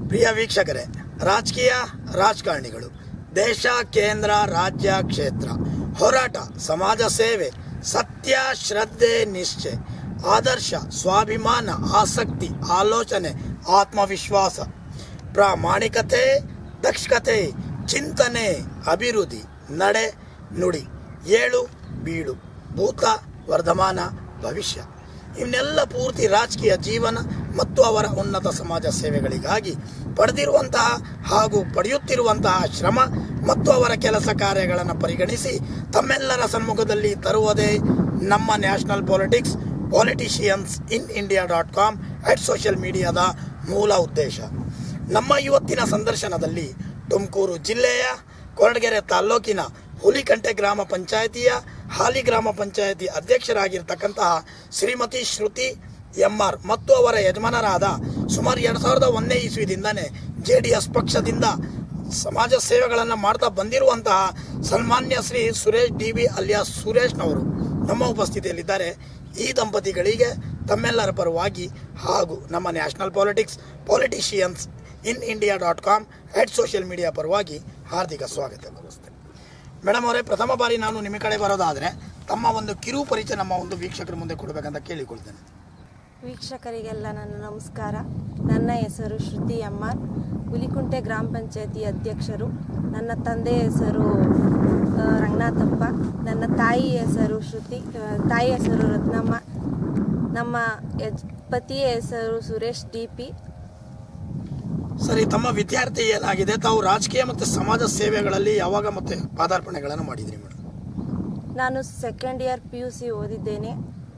ಪ್ರಿಯ ವೀಕ್ಷಕರೇ, ರಾಜಕೀಯ ರಾಜಕಾರಣಿಗಳು, ದೇಶ, ಕೇಂದ್ರ, ರಾಜ್ಯ, ಕ್ಷೇತ್ರ, ಹೋರಾಟ, ಸಮಾಜ ಸೇವೆ, ಸತ್ಯ, ಶ್ರದ್ಧೆ, ನಿಷ್ಠೆ, ಆದರ್ಶ, ಸ್ವಾಭಿಮಾನ, ಆಸಕ್ತಿ, ಆಲೋಚನೆ, ಆತ್ಮವಿಶ್ವಾಸ, ಪ್ರಾಮಾಣಿಕತೆ, ದಕ್ಷತೆ, ಚಿಂತನೆ, ಅಭಿವೃದ್ಧಿ, ನಡೆ, ನುಡಿ, ಏಳು ಬೀಳು, ಭೂತ, ವರ್ತಮಾನ, ಭವಿಷ್ಯ ಇವನ್ನೆಲ್ಲ ಪೂರ್ತಿ ರಾಜಕೀಯ ಜೀವನ ಮತ್ತು ಅವರ ಉನ್ನತ ಸಮಾಜ ಸೇವೆಗಳಿಗಾಗಿ ಪಡೆದಿರುವಂತಹ ಹಾಗೂ ಪಡೆಯುತ್ತಿರುವಂತಹ ಶ್ರಮ ಮತ್ತು ಅವರ ಕೆಲಸ ಕಾರ್ಯಗಳನ್ನು ಪರಿಗಣಿಸಿ ತಮ್ಮೆಲ್ಲರ ಸಮ್ಮುಖದಲ್ಲಿ ತರುವುದೇ ನಮ್ಮ ನ್ಯಾಷನಲ್ ಪಾಲಿಟಿಕ್ಸ್ politiciansinIndia.com ಸೋಷಿಯಲ್ ಮೀಡಿಯಾದ ಮೂಲ ಉದ್ದೇಶ. ನಮ್ಮ ಇವತ್ತಿನ ಸಂದರ್ಶನದಲ್ಲಿ ತುಮಕೂರು ಜಿಲ್ಲೆಯ ಕೊರಟಗೆರೆ ತಾಲ್ಲೂಕಿನ ಹುಲಿಕಂಟೆ ಗ್ರಾಮ ಪಂಚಾಯಿತಿಯ ಹಾಲಿ ಗ್ರಾಮ ಪಂಚಾಯಿತಿ ಅಧ್ಯಕ್ಷರಾಗಿರ್ತಕ್ಕಂತಹ ಶ್ರೀಮತಿ ಶ್ರುತಿ ಎಂ.ಆರ್. ಮತ್ತು ಅವರ ಯಜಮಾನರಾದ ಸುಮಾರು 2001ನೇ ಇಸ್ವಿದಿಂದನೇ JDS ಪಕ್ಷದಿಂದ ಸಮಾಜ ಸೇವೆಗಳನ್ನು ಮಾಡ್ತಾ ಬಂದಿರುವಂತಹ ಸನ್ಮಾನ್ಯ ಶ್ರೀ ಸುರೇಶ್ DB ಅಲಿಯಾಸ್ ಸುರೇಶ್ನವರು ನಮ್ಮ ಉಪಸ್ಥಿತಿಯಲ್ಲಿದ್ದಾರೆ. ಈ ದಂಪತಿಗಳಿಗೆ ತಮ್ಮೆಲ್ಲರ ಪರವಾಗಿ ಹಾಗೂ ನಮ್ಮ national politics politiciansinIndia.com social media ಪರವಾಗಿ ಹಾರ್ದಿಕ ಸ್ವಾಗತ. ನಮಸ್ತೆ ಮೇಡಮ್ ಅವರೇ, ಪ್ರಥಮ ಬಾರಿ ನಾನು ನಿಮ್ಮ ಕಡೆ ಬರೋದಾದರೆ ತಮ್ಮ ಒಂದು ಕಿರು ಪರಿಚಯ ನಮ್ಮ ಒಂದು ವೀಕ್ಷಕರ ಮುಂದೆ ಕೊಡಬೇಕಂತ ಕೇಳಿಕೊಳ್ತೇನೆ. ವೀಕ್ಷಕರಿಗೆಲ್ಲ ನನ್ನ ನಮಸ್ಕಾರ. ನನ್ನ ಹೆಸರು ಶ್ರುತಿ ಎಂ.ಆರ್. ಹುಲಿಕುಂಟೆ ಗ್ರಾಮ ಪಂಚಾಯತಿ ಅಧ್ಯಕ್ಷರು. ನನ್ನ ತಂದೆಯ ಹೆಸರು ರಂಗನಾಥಪ್ಪ. ನನ್ನ ತಾಯಿ ಹೆಸರು ತಾಯಿ ಹೆಸರು ರತ್ನಮ್ಮ. ನಮ್ಮ ಪತಿಯ ಹೆಸರು ಸುರೇಶ್ DP. ಸರಿ, ತಮ್ಮ ವಿದ್ಯಾರ್ಥಿ ಏನಾಗಿದೆ? ತಾವು ರಾಜಕೀಯ ಮತ್ತು ಸಮಾಜ ಸೇವೆಗಳಲ್ಲಿ ಯಾವಾಗ ಮತ್ತೆ ಪಾದಾರ್ಪಣೆಗಳನ್ನು ಮಾಡಿದ್ರಿ ಮೇಡಮ್? ನಾನು ಸೆಕೆಂಡ್ ಇಯರ್ PUC ಓದಿದ್ದೇನೆ.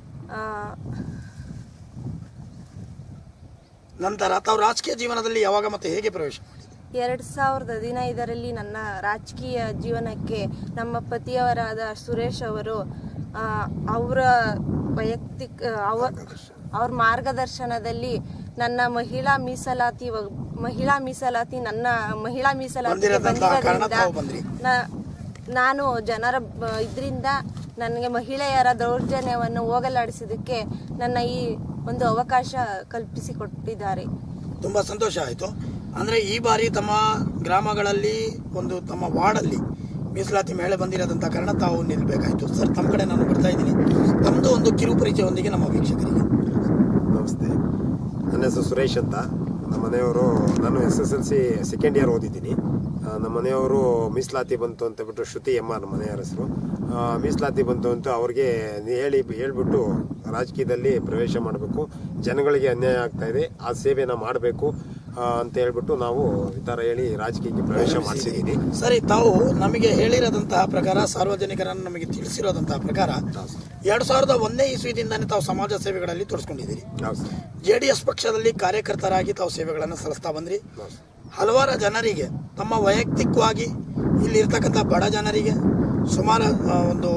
ನಂತರ ತಾವು ರಾಜಕೀಯ ಜೀವನದಲ್ಲಿ ಯಾವಾಗ ಮತ್ತೆ ಹೇಗೆ ಪ್ರವೇಶ ಮಾಡಿದ್ರಿ? 2015ರಲ್ಲಿ ನನ್ನ ರಾಜಕೀಯ ಜೀವನಕ್ಕೆ ನಮ್ಮ ಪತಿಯವರಾದ ಸುರೇಶ್ ಅವರು ಅವರ ವೈಯಕ್ತಿಕ ಅವ್ರ ಮಾರ್ಗದರ್ಶನದಲ್ಲಿ ನನ್ನ ಮಹಿಳಾ ಮೀಸಲಾತಿ ಬಂದಿರೋದ್ರಿಂದ ನಾನು ಜನರ ಇದರಿಂದ ನನಗೆ ಮಹಿಳೆಯರ ದೌರ್ಜನ್ಯವನ್ನು ಹೋಗಲಾಡಿಸೋದಕ್ಕೆ ನನ್ನ ಈ ಒಂದು ಅವಕಾಶ ಕಲ್ಪಿಸಿಕೊಟ್ಟಿದ್ದಾರೆ. ತುಂಬಾ ಸಂತೋಷ ಆಯಿತು. ಅಂದ್ರೆ ಈ ಬಾರಿ ತಮ್ಮ ಗ್ರಾಮಗಳಲ್ಲಿ ಒಂದು ತಮ್ಮ ವಾರ್ಡಲ್ಲಿ ಮೀಸಲಾತಿ ಮಹಿಳೆ ಬಂದಿರೋದಂತ ಕಾರಣ ತಾವು ನಿಲ್ಬೇಕಾಯ್ತು. ಸರ್, ತಮ್ಮ ಕಡೆ ನಾನು ಬರ್ತಾ ಇದ್ದೀನಿ. ತಮ್ಮದು ಒಂದು ಕಿರು ಪರಿಚಯವೊಂದಿಗೆ ನಮ್ಮ ವೀಕ್ಷಕರಿಗೆ. ನಮಸ್ತೆ, ನನ್ನ ಹೆಸರು ಸುರೇಶ್ ಅಂತ. ನಮ್ಮ ಮನೆಯವರು, ನಾನು SSLC ಸೆಕೆಂಡ್ ಇಯರ್ ಓದಿದ್ದೀನಿ. ನಮ್ಮ ಮನೆಯವರು ಮೀಸಲಾತಿ ಬಂತು ಅಂತ ಬಿಟ್ಟು ಶ್ರುತಿ ಎಂ.ಆರ್. ನಮ್ಮ ಮನೆಯವರ ಹೆಸರು. ಮೀಸಲಾತಿ ಬಂತು ಅಂತ ಅವ್ರಿಗೆ ಹೇಳ್ಬಿಟ್ಟು ರಾಜಕೀಯದಲ್ಲಿ ಪ್ರವೇಶ ಮಾಡಬೇಕು, ಜನಗಳಿಗೆ ಅನ್ಯಾಯ ಆಗ್ತಾ ಇದೆ, ಆ ಸೇವೆನ ಮಾಡಬೇಕು ಅಂತ ಹೇಳ್ಬಿಟ್ಟು ನಾವು ಈ ಥರ ಹೇಳಿ ರಾಜಕೀಯಕ್ಕೆ ಪ್ರವೇಶ ಮಾಡಿಸಿದ್ದೀನಿ. ಸರಿ, ತಾವು ನಮಗೆ ಹೇಳಿರೋದಂತಹ ಪ್ರಕಾರ, ಸಾರ್ವಜನಿಕರನ್ನು ನಮಗೆ ತಿಳಿಸಿರೋದಂತಹ ಪ್ರಕಾರ 2001ನೇ ಇಸ್ವಿದಿಂದಾನೇ ತಾವು ಸಮಾಜ ಸೇವೆಗಳಲ್ಲಿ ತೊಡಸ್ಕೊಂಡಿದ್ದೀರಿ. JDS ಪಕ್ಷದಲ್ಲಿ ಕಾರ್ಯಕರ್ತರಾಗಿ ತಾವು ಸೇವೆಗಳನ್ನು ಸಲ್ಲಿಸ್ತಾ ಬಂದ್ರಿ. ಹಲವಾರು ಜನರಿಗೆ, ತಮ್ಮ ವೈಯಕ್ತಿಕವಾಗಿ ಇಲ್ಲಿರ್ತಕ್ಕಂಥ ಬಡ ಜನರಿಗೆ, ಸುಮಾರು ಒಂದು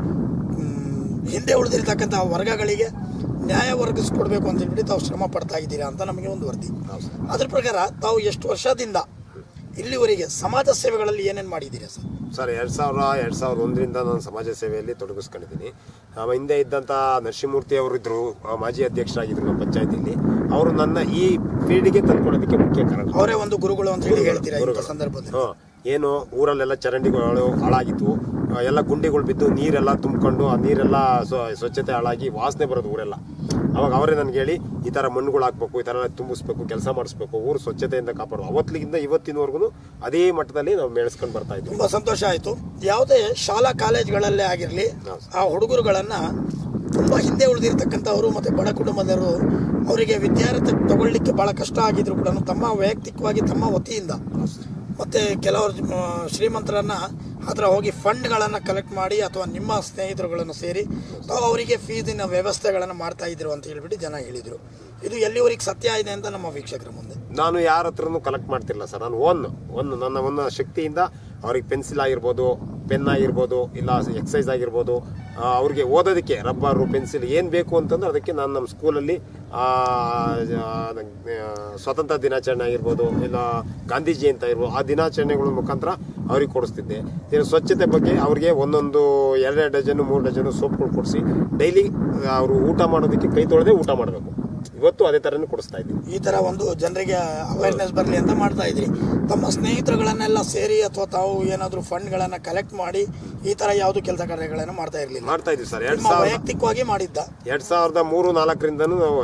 ಹಿಂದೆ ಉಳಿದಿರ್ತಕ್ಕಂಥ ವರ್ಗಗಳಿಗೆ ನ್ಯಾಯ ಒದಗಿಸ್ಕೊಡ್ಬೇಕು ಅಂತ ಹೇಳ್ಬಿಟ್ಟು ತಾವು ಶ್ರಮ ಪಡ್ತಾ ಇದ್ದೀರಾ ಅಂತ ನಮಗೆ ಒಂದು ವರದಿ. ಅದ್ರ ಪ್ರಕಾರ ತಾವು ಎಷ್ಟು ವರ್ಷದಿಂದ ಇಲ್ಲಿವರೆಗೆ ಸಮಾಜ ಸೇವೆಗಳಲ್ಲಿ ಏನೇನು ಮಾಡಿದ್ದೀರಾ ಸರ್? ಸರ್, 2001ರಿಂದ ನಾನು ಸಮಾಜ ಸೇವೆಯಲ್ಲಿ ತೊಡಗಿಸ್ಕೊಂಡಿದ್ದೀನಿ. ಹಿಂದೆ ಇದ್ದಂಥ ನರಸಿಂಹಮೂರ್ತಿ ಅವರು ಇದ್ರು, ಮಾಜಿ ಅಧ್ಯಕ್ಷರಾಗಿದ್ರು ನಮ್ಮ ಪಂಚಾಯತಿಯಲ್ಲಿ. ಅವರು ನನ್ನ ಈ ಫೀಲ್ಡ್ಗೆ ತಂದ್ಕೊಡೋದಕ್ಕೆ ಮುಖ್ಯ ಕಾರಣ. ಅವರೇ ಒಂದು ಗುರುಗಳು ಅಂತ ಹೇಳಿ ಹೇಳ್ತೀರಾ ಈ ಸಂದರ್ಭದಲ್ಲಿ? ಏನು ಊರಲ್ಲೆಲ್ಲ ಚರಂಡಿಗಳು ಹಾಳಾಗಿತ್ತು, ಎಲ್ಲ ಗುಂಡಿಗಳು ಬಿದ್ದು ನೀರೆಲ್ಲ ತುಂಬಿಕೊಂಡು ಆ ನೀರೆಲ್ಲ ಸ್ವಚ್ಛತೆ ಹಾಳಾಗಿ ವಾಸನೆ ಬರೋದು ಊರೆಲ್ಲ. ಅವಾಗ ಅವರೇ ನನಗೆ ಹೇಳಿ, ಈ ಥರ ಮಣ್ಣುಗಳು ಹಾಕ್ಬೇಕು, ಈ ಥರ ತುಂಬಿಸ್ಬೇಕು, ಕೆಲಸ ಮಾಡಿಸ್ಬೇಕು, ಊರು ಸ್ವಚ್ಛತೆಯಿಂದ ಕಾಪಾಡು. ಅವತ್ತಿನಿಂದ ಇವತ್ತಿನವರೆಗೂ ಅದೇ ಮಟ್ಟದಲ್ಲಿ ನಾವು ಮೇಳಿಸ್ಕೊಂಡು ಬರ್ತಾ ಇದ್ವಿ. ತುಂಬ ಸಂತೋಷ ಆಯಿತು. ಯಾವುದೇ ಶಾಲಾ ಕಾಲೇಜ್ಗಳಲ್ಲೇ ಆಗಿರಲಿ, ಆ ಹುಡುಗರುಗಳನ್ನು ತುಂಬ ಹಿಂದೆ ಉಳಿದಿರ್ತಕ್ಕಂಥವರು ಮತ್ತು ಬಡ ಕುಟುಂಬದವರು, ಅವರಿಗೆ ವಿದ್ಯಾರ್ಥಿ ತಗೊಳ್ಳಿಕ್ಕೆ ಭಾಳ ಕಷ್ಟ ಆಗಿದ್ರು ಕೂಡ ತಮ್ಮ ವೈಯಕ್ತಿಕವಾಗಿ ತಮ್ಮ ವತಿಯಿಂದ ಮತ್ತು ಕೆಲವರು ಶ್ರೀಮಂತರನ್ನ ಹತ್ರ ಹೋಗಿ ಫಂಡ್ಗಳನ್ನು ಕಲೆಕ್ಟ್ ಮಾಡಿ ಅಥವಾ ನಿಮ್ಮ ಸ್ನೇಹಿತರುಗಳನ್ನು ಸೇರಿ ತಾವು ಅವರಿಗೆ ಫೀಸಿನ ವ್ಯವಸ್ಥೆಗಳನ್ನು ಮಾಡ್ತಾ ಇದ್ರು ಅಂತ ಹೇಳ್ಬಿಟ್ಟು ಜನ ಹೇಳಿದರು. ಇದು ಎಲ್ಲಿವರೆಗೆ ಸತ್ಯ ಇದೆ ಅಂತ ನಮ್ಮ ವೀಕ್ಷಕರ ಮುಂದೆ. ನಾನು ಯಾರ ಹತ್ರನೂ ಕಲೆಕ್ಟ್ ಮಾಡ್ತಿಲ್ಲ ಸರ್. ನಾನು ನನ್ನ ಒಂದು ಶಕ್ತಿಯಿಂದ ಅವ್ರಿಗೆ ಪೆನ್ಸಿಲ್ ಆಗಿರ್ಬೋದು, ಪೆನ್ ಆಗಿರ್ಬೋದು, ಇಲ್ಲ ಎಕ್ಸಸೈಸ್ ಆಗಿರ್ಬೋದು, ಅವ್ರಿಗೆ ಓದೋದಕ್ಕೆ ರಬ್ಬರು, ಪೆನ್ಸಿಲ್ ಏನು ಬೇಕು ಅಂತಂದ್ರೆ ಅದಕ್ಕೆ ನಾನು ನಮ್ಮ ಸ್ಕೂಲಲ್ಲಿ ಸ್ವಾತಂತ್ರ್ಯ ದಿನಾಚರಣೆ ಆಗಿರ್ಬೋದು, ಇಲ್ಲ ಗಾಂಧೀಜಿ ಅಂತ ಇರ್ಬೋದು, ಆ ದಿನಾಚರಣೆಗಳ ಮುಖಾಂತರ ಅವ್ರಿಗೆ ಕೊಡಿಸ್ತಿದ್ದೆ. ಸ್ವಚ್ಛತೆ ಬಗ್ಗೆ ಅವ್ರಿಗೆ ಒಂದೊಂದು 2 ಡಜನ್ 3 ಡಜನ್ ಸೋಪ್ಗಳು ಕೊಡಿಸಿ ಡೈಲಿ ಅವರು ಊಟ ಮಾಡೋದಕ್ಕೆ ಕೈ ತೊಳೆದೇ ಊಟ ಮಾಡಬೇಕು. ಇವತ್ತು ಅದೇ ಥರನೇ ಕೊಡಿಸ್ತಾ ಇದ್ದೀವಿ. ಈ ತರ ಒಂದು ಜನರಿಗೆ ಅವೇರ್ನೆಸ್ ಬರಲಿ ಅಂತ ಮಾಡ್ತಾ ಇದ್ರಿ. ತಮ್ಮ ಸ್ನೇಹಿತರುಗಳನ್ನೆಲ್ಲ ಸೇರಿ ಅಥವಾ ತಾವು ಏನಾದರೂ ಫಂಡ್ಗಳನ್ನ ಕಲೆಕ್ಟ್ ಮಾಡಿ ಈ ತರ ಯಾವುದು ಕೆಲಸ ಕಾರ್ಯಗಳನ್ನು ಮಾಡ್ತಾ ಇರಲಿಲ್ಲ? ಮಾಡ್ತಾ ಇದ್ದೀವಿ ಸರ್. ವೈಯಕ್ತಿಕವಾಗಿ ಮಾಡಿದ್ದ 2003-4ರಿಂದನೂ ನಾವು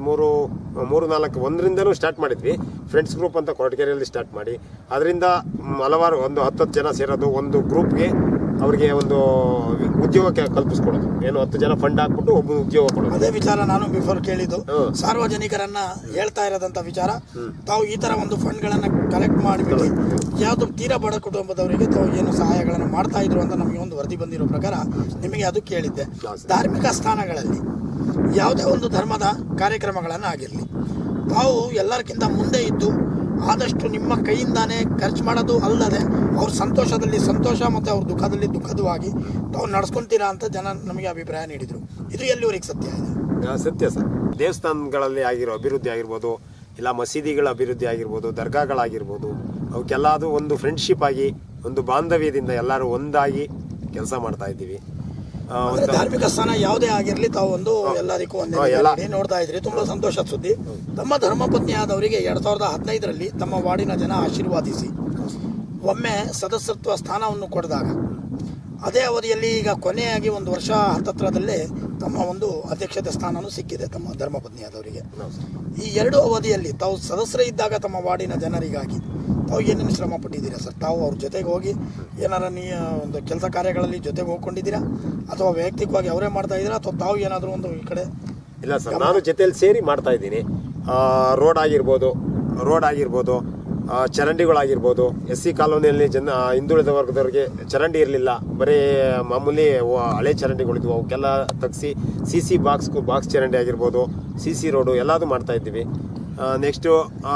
2003-4-1ರಿಂದನೂ ಸ್ಟಾರ್ಟ್ ಮಾಡಿದ್ವಿ. ಫ್ರೆಂಡ್ಸ್ ಗ್ರೂಪ್ ಅಂತ ಕೊರಟಗೆರೆಯಲ್ಲಿ ಸ್ಟಾರ್ಟ್ ಮಾಡಿ ಅದರಿಂದ ಹಲವಾರು ಒಂದು 10 ಜನ ಸೇರೋದು, ಒಂದು ಗ್ರೂಪ್ಗೆ ಅವರಿಗೆ ಒಂದು ಉದ್ಯೋಗ ಕಲ್ಪಿಸ್ಕೊಡೋದು. ಏನು 10 ಜನ ಫಂಡ್ ಹಾಕ್ಬಿಟ್ಟು ಒಬ್ಬ ಉದ್ಯೋಗ ಕೊಡೋದು. ಅದೇ ವಿಚಾರ ನಾನು ಬಿಫೋರ್ ಕೇಳಿದ್ದು. ಸಾರ್ವಜನಿಕರನ್ನ ಹೇಳ್ತಾ ಇರೋದಂತ ವಿಚಾರ, ತಾವು ಈ ತರ ಒಂದು ಫಂಡ್ಗಳನ್ನ ಕಲೆಕ್ಟ್ ಮಾಡಿಬಿಟ್ಟು ಯಾವ್ದು ತೀರಾ ಬಡ ಕುಟುಂಬದವರಿಗೆ ತಾವು ಏನು ಸಹಾಯಗಳನ್ನು ಮಾಡ್ತಾ ಇದ್ರು ಅಂತ ನಮಗೆ ಒಂದು ವರದಿ ಬಂದಿರೋ ಪ್ರಕಾರ ನಿಮಗೆ ಅದು ಕೇಳಿದ್ದೆ. ಧಾರ್ಮಿಕ ಸ್ಥಾನಗಳಲ್ಲಿ ಯಾವುದೇ ಒಂದು ಧರ್ಮದ ಕಾರ್ಯಕ್ರಮಗಳನ್ನು ಆಗಿರಲಿ, ತಾವು ಎಲ್ಲರಿಗಿಂತ ಮುಂದೆ ಇದ್ದು ಆದಷ್ಟು ನಿಮ್ಮ ಕೈಯಿಂದಾನೇ ಖರ್ಚು ಮಾಡೋದು ಅಲ್ಲದೆ ಅವ್ರ ಸಂತೋಷದಲ್ಲಿ ಸಂತೋಷ ಮತ್ತು ಅವ್ರ ದುಃಖದಲ್ಲಿ ದುಃಖದವಾಗಿ ತಾವು ನಡೆಸ್ಕೊಂತೀರಾ ಅಂತ ಜನ ನಮಗೆ ಅಭಿಪ್ರಾಯ ನೀಡಿದರು. ಇದು ಎಲ್ಲಿವರೆಗೆ ಸತ್ಯ ಇದೆ? ಸತ್ಯ ಸರ್. ದೇವಸ್ಥಾನಗಳಲ್ಲಿ ಆಗಿರೋ ಅಭಿವೃದ್ಧಿ ಆಗಿರ್ಬೋದು, ಇಲ್ಲ ಮಸೀದಿಗಳ ಅಭಿವೃದ್ಧಿ ಆಗಿರ್ಬೋದು, ದರ್ಗಾಗಳಾಗಿರ್ಬೋದು, ಅವಕ್ಕೆಲ್ಲ ಅದು ಒಂದು ಫ್ರೆಂಡ್ಶಿಪ್ ಆಗಿ ಒಂದು ಬಾಂಧವ್ಯದಿಂದ ಎಲ್ಲರೂ ಒಂದಾಗಿ ಕೆಲಸ ಮಾಡ್ತಾ ಇದ್ದೀವಿ. ಧಾರ್ಮಿಕ ಸ್ಥಾನ ಯಾವುದೇ ಆಗಿರಲಿ ತಾವು ಒಂದು ಎಲ್ಲರಿಗೂ ಒಂದೇ ನೋಡ್ತಾ ಇದ್ರಿ. ತುಂಬಾ ಸಂತೋಷದ ಸುದ್ದಿ. ತಮ್ಮ ಧರ್ಮಪತ್ನಿ ಆದವರಿಗೆ 2015ರಲ್ಲಿ ತಮ್ಮ ವಾರ್ಡಿನ ಜನ ಆಶೀರ್ವಾದಿಸಿ ಒಮ್ಮೆ ಸದಸ್ಯತ್ವ ಸ್ಥಾನವನ್ನು ಕೊಡಿದಾಗ ಅದೇ ಅವಧಿಯಲ್ಲಿ ಈಗ ಕೊನೆಯಾಗಿ 1 ವರ್ಷ ಹತ್ತತ್ರದಲ್ಲೇ ತಮ್ಮ ಒಂದು ಅಧ್ಯಕ್ಷತೆ ಸ್ಥಾನನೂ ಸಿಕ್ಕಿದೆ ತಮ್ಮ ಧರ್ಮಪತ್ನಿ ಆದವರಿಗೆ. ಈ 2 ಅವಧಿಯಲ್ಲಿ ತಾವು ಸದಸ್ಯರೇ ಇದ್ದಾಗ ತಮ್ಮ ವಾರ್ಡಿನ ಜನರಿಗಾಗಿ ತಾವು ಏನೇನು ಶ್ರಮ ಪಟ್ಟಿದ್ದೀರಾ ಸರ್? ತಾವು ಅವ್ರ ಜೊತೆಗೆ ಹೋಗಿ ಏನಾರ ಒಂದು ಕೆಲಸ ಕಾರ್ಯಗಳಲ್ಲಿ ಜೊತೆಗೆ ಹೋಗ್ಕೊಂಡಿದ್ದೀರಾ ಅಥವಾ ವೈಯಕ್ತಿಕವಾಗಿ ಅವರೇ ಮಾಡ್ತಾ ಇದ್ದೀರಾ ಅಥವಾ ತಾವು ಏನಾದರೂ ಒಂದು ಈ ಕಡೆ? ಇಲ್ಲ ಸರ್, ನಾನು ಜೊತೆಯಲ್ಲಿ ಸೇರಿ ಮಾಡ್ತಾ ಇದ್ದೀನಿ. ರೋಡ್ ಆಗಿರ್ಬೋದು, ಚರಂಡಿಗಳಾಗಿರ್ಬೋದು. SC ಕಾಲೋನಿಯಲ್ಲಿ ಹಿಂದುಳಿದ ವರ್ಗದವರಿಗೆ ಚರಂಡಿ ಇರಲಿಲ್ಲ, ಬರೀ ಮಾಮೂಲಿ ಹಳೆ ಚರಂಡಿಗಳಿದ್ವು, ಅವಕ್ಕೆಲ್ಲ ತೆಗ್ಸಿ CC ಬಾಕ್ಸ್ ಚರಂಡಿ ಆಗಿರ್ಬೋದು, CC ರೋಡು ಎಲ್ಲದೂ ಮಾಡ್ತಾ ಇದ್ದೀವಿ. ನೆಕ್ಸ್ಟು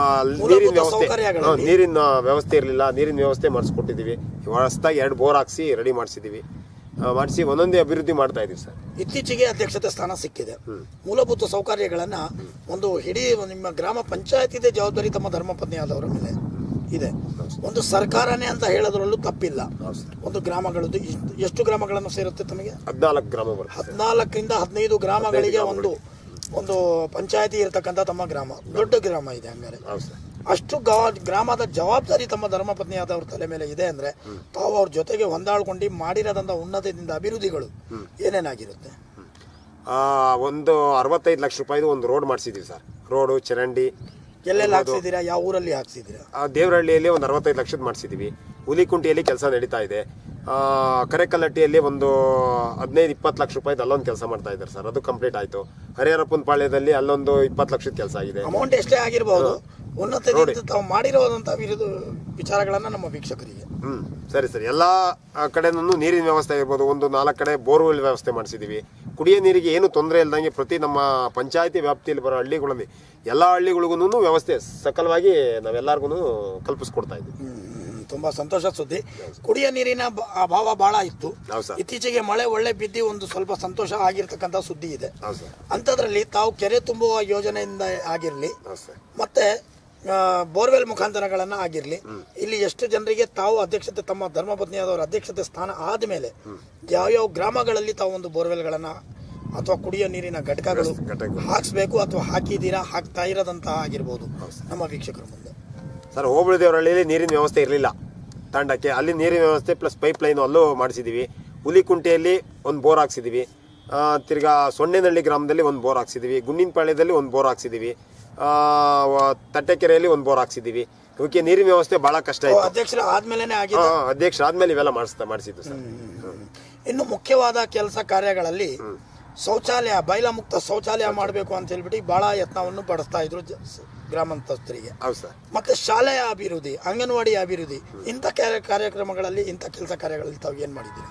ನೀರಿನ ವ್ಯವಸ್ಥೆ ಇರಲಿಲ್ಲ, ನೀರಿನ ವ್ಯವಸ್ಥೆ ಮಾಡಿಸ್ಕೊಟ್ಟಿದ್ದೀವಿ. ಹೊಸದಾಗಿ 2 ಬೋರ್ ಹಾಕ್ಸಿ ರೆಡಿ ಮಾಡಿಸಿದ್ದೀವಿ. ಮಾಡಿಸಿ ಒಂದೊಂದೇ ಅಭಿವೃದ್ಧಿ ಮಾಡ್ತಾ ಇದೀವಿ ಸರ್. ಇತ್ತೀಚೆಗೆ ಅಧ್ಯಕ್ಷತೆ ಸ್ಥಾನ ಸಿಕ್ಕಿದೆ. ಮೂಲಭೂತ ಸೌಕರ್ಯಗಳನ್ನ ಒಂದು ಇಡೀ ನಿಮ್ಮ ಗ್ರಾಮ ಪಂಚಾಯತಿದೇ ಜವಾಬ್ದಾರಿ ತಮ್ಮ ಧರ್ಮಪತ್ನಿ ಆದವರ ಮೇಲೆ ಇದೆ. ಒಂದು ಸರ್ಕಾರನೇ ಅಂತ ಹೇಳೋದ್ರಲ್ಲೂ ತಪ್ಪಿಲ್ಲ. ಒಂದು ಗ್ರಾಮಗಳದ್ದು ಎಷ್ಟು ಗ್ರಾಮಗಳನ್ನು ಸೇರುತ್ತೆ ತಮಗೆ? 14 ಗ್ರಾಮ. 14ರಿಂದ 15 ಗ್ರಾಮಗಳಿಗೆ ಒಂದು ಪಂಚಾಯತಿ ಇರತಕ್ಕಂಥ ತಮ್ಮ ಗ್ರಾಮ ದೊಡ್ಡ ಗ್ರಾಮ ಇದೆ. ಹಂಗಾರೆ ಅಷ್ಟು ಗ್ರಾಮದ ಜವಾಬ್ದಾರಿ ತಮ್ಮ ಧರ್ಮಪತ್ನಿ ಆದವ್ರ ತಲೆ ಮೇಲೆ ಇದೆ ಅಂದ್ರೆ ತಾವು ಅವ್ರ ಜೊತೆಗೆ ಹೊಂದಾಳ್ಕೊಂಡು ಮಾಡಿರೋದಂತ ಉನ್ನತದಿಂದ ಅಭಿವೃದ್ಧಿಗಳು ಏನೇನಾಗಿರುತ್ತೆ? ಒಂದು 65 ಲಕ್ಷ ರೂಪಾಯಿದು ಒಂದು ರೋಡ್ ಮಾಡಿಸಿದೀವಿ ಸರ್. ರೋಡು, ಚರಂಡಿ ಎಲ್ಲೆಲ್ಲ ಹಾಕ್ಸಿದ್ದೀರಾ? ಯಾವ ಊರಲ್ಲಿ ಹಾಕ್ಸಿದ್ದೀರಾ? ದೇವರಹಳ್ಳಿಯಲ್ಲಿ ಒಂದು 65 ಲಕ್ಷದ ಮಾಡಿಸಿದೀವಿ. ಹುಲಿಕುಂಟಿಯಲ್ಲಿ ಕೆಲಸ ನಡೀತಾ ಇದೆ. ಕರೆಕಲ್ಲಟ್ಟಿಯಲ್ಲಿ ಒಂದು 15-20 ಲಕ್ಷ ರೂಪಾಯಿದು ಅಲ್ಲೊಂದು ಕೆಲಸ ಮಾಡ್ತಾ ಇದ್ದಾರೆ ಸರ್, ಅದು ಕಂಪ್ಲೀಟ್ ಆಯ್ತು. ಹರಿಹರಪ್ಪನ ಪಾಳ್ಯದಲ್ಲಿ ಅಲ್ಲೊಂದು 20 ಲಕ್ಷದ ಕೆಲಸ ಆಗಿದೆ. ಅಮೌಂಟ್ ಎಷ್ಟೇ ಆಗಿರಬಹುದು, ಉನ್ನತದಿಂದ ತಾವು ಮಾಡಿರೋದಂತ ವಿಚಾರಗಳನ್ನ ನಮ್ಮ ವೀಕ್ಷಕರಿಗೆ ಸರಿ ಸರಿ. ಎಲ್ಲ ಕಡೆನೂ ನೀರಿನ ವ್ಯವಸ್ಥೆ ಆಗಿರ್ಬೋದು, ಒಂದು 4 ಕಡೆ ಬೋರ್ವೆಲ್ ವ್ಯವಸ್ಥೆ ಮಾಡಿಸಿದೀವಿ. ಕುಡಿಯೋ ನೀರಿಗೆ ಏನು ತೊಂದರೆ ಇಲ್ದಂಗೆ ಪ್ರತಿ ನಮ್ಮ ಪಂಚಾಯತಿ ವ್ಯಾಪ್ತಿಯಲ್ಲಿ ಬರೋ ಹಳ್ಳಿಗಳಲ್ಲಿ ಎಲ್ಲ ಹಳ್ಳಿಗಳಿಗೂ ವ್ಯವಸ್ಥೆ ಸಕಲವಾಗಿ ನಾವೆಲ್ಲರಿಗೂ ಕಲ್ಪಿಸ್ಕೊಡ್ತಾ ಇದ್ದೀವಿ. ತುಂಬಾ ಸಂತೋಷ ಸುದ್ದಿ. ಕುಡಿಯೋ ನೀರಿನ ಅಭಾವ ಬಹಳ ಇತ್ತು. ಇತ್ತೀಚೆಗೆ ಮಳೆ ಒಳ್ಳೆ ಬಿದ್ದು ಒಂದು ಸ್ವಲ್ಪ ಸಂತೋಷ ಆಗಿರ್ತಕ್ಕಂಥ ಸುದ್ದಿ ಇದೆ. ಅಂಥದ್ರಲ್ಲಿ ತಾವು ಕೆರೆ ತುಂಬುವ ಯೋಜನೆಯಿಂದ ಆಗಿರ್ಲಿ ಮತ್ತೆ ಬೋರ್ವೆಲ್ ಮುಖಾಂತರಗಳನ್ನ ಆಗಿರ್ಲಿ, ಇಲ್ಲಿ ಎಷ್ಟು ಜನರಿಗೆ ತಾವು ಅಧ್ಯಕ್ಷತೆ ತಮ್ಮ ಧರ್ಮಪತ್ನಿಯಾದವರ ಅಧ್ಯಕ್ಷತೆ ಸ್ಥಾನ ಆದ್ಮೇಲೆ ಯಾವ್ಯಾವ ಗ್ರಾಮಗಳಲ್ಲಿ ತಾವು ಒಂದು ಬೋರ್ವೆಲ್ಗಳನ್ನ ಅಥವಾ ಕುಡಿಯೋ ನೀರಿನ ಘಟಕಗಳು ಹಾಕ್ಸ್ಬೇಕು ಅಥವಾ ಹಾಕಿದ್ದೀರಾ, ಹಾಕ್ತಾ ಇರೋದಂತಹ ಆಗಿರ್ಬೋದು ನಮ್ಮ ವೀಕ್ಷಕರ ಮುಂದೆ? ಸರ್, ಹೋಬಳಿ ದೇವರಹಳ್ಳಿಯಲ್ಲಿ ನೀರಿನ ವ್ಯವಸ್ಥೆ ಇರಲಿಲ್ಲ ತಾಂಡಕ್ಕೆ, ಅಲ್ಲಿ ನೀರಿನ ವ್ಯವಸ್ಥೆ ಪ್ಲಸ್ ಪೈಪ್ ಲೈನ್ ಅಲ್ಲೂ ಮಾಡಿಸಿದೀವಿ. ಹುಲಿಕುಂಟೆಯಲ್ಲಿ ಒಂದು ಬೋರ್ ಹಾಕ್ಸಿದೀವಿ. ತಿರ್ಗಾ ಸೊನ್ನೆನಹಳ್ಳಿ ಗ್ರಾಮದಲ್ಲಿ ಒಂದು ಬೋರ್ ಹಾಕ್ಸಿದೀವಿ. ಗುಂಡಿನಪಾಳ್ಯದಲ್ಲಿ ಒಂದು ಬೋರ್ ಹಾಕ್ಸಿದೀವಿ. ತಟ್ಟೆಕೆರೆಯಲ್ಲಿ ಒಂದು ಬೋರ್ ಹಾಕ್ಸಿದೀವಿ. ಇವಕ್ಕೆ ನೀರಿನ ವ್ಯವಸ್ಥೆ ಬಹಳ ಕಷ್ಟ ಇತ್ತು. ಅಧ್ಯಕ್ಷರಾದ್ಮೇಲೆ ಇವೆಲ್ಲ ಮಾಡಿಸಿದ್ದು ಸರ್. ಇನ್ನು ಮುಖ್ಯವಾದ ಕೆಲಸ ಕಾರ್ಯಗಳಲ್ಲಿ ಶೌಚಾಲಯ, ಬಯಲ ಮುಕ್ತ ಶೌಚಾಲಯ ಮಾಡಬೇಕು ಅಂತ ಹೇಳ್ಬಿಟ್ಟು ಬಹಳ ಯತ್ನವನ್ನು ಪಡಿಸ್ತಾ ಇದ್ರು ಗ್ರಾಮಾಂತಸ್ಥರಿಗೆ. ಮತ್ತೆ ಶಾಲೆಯ ಅಭಿವೃದ್ಧಿ, ಅಂಗನವಾಡಿ ಅಭಿವೃದ್ಧಿ, ಇಂಥ ಕಾರ್ಯಕ್ರಮಗಳಲ್ಲಿ ಇಂಥ ಕೆಲಸ ಕಾರ್ಯಗಳಲ್ಲಿ ತಾವು ಏನ್ ಮಾಡಿದ್ದೀರಿ?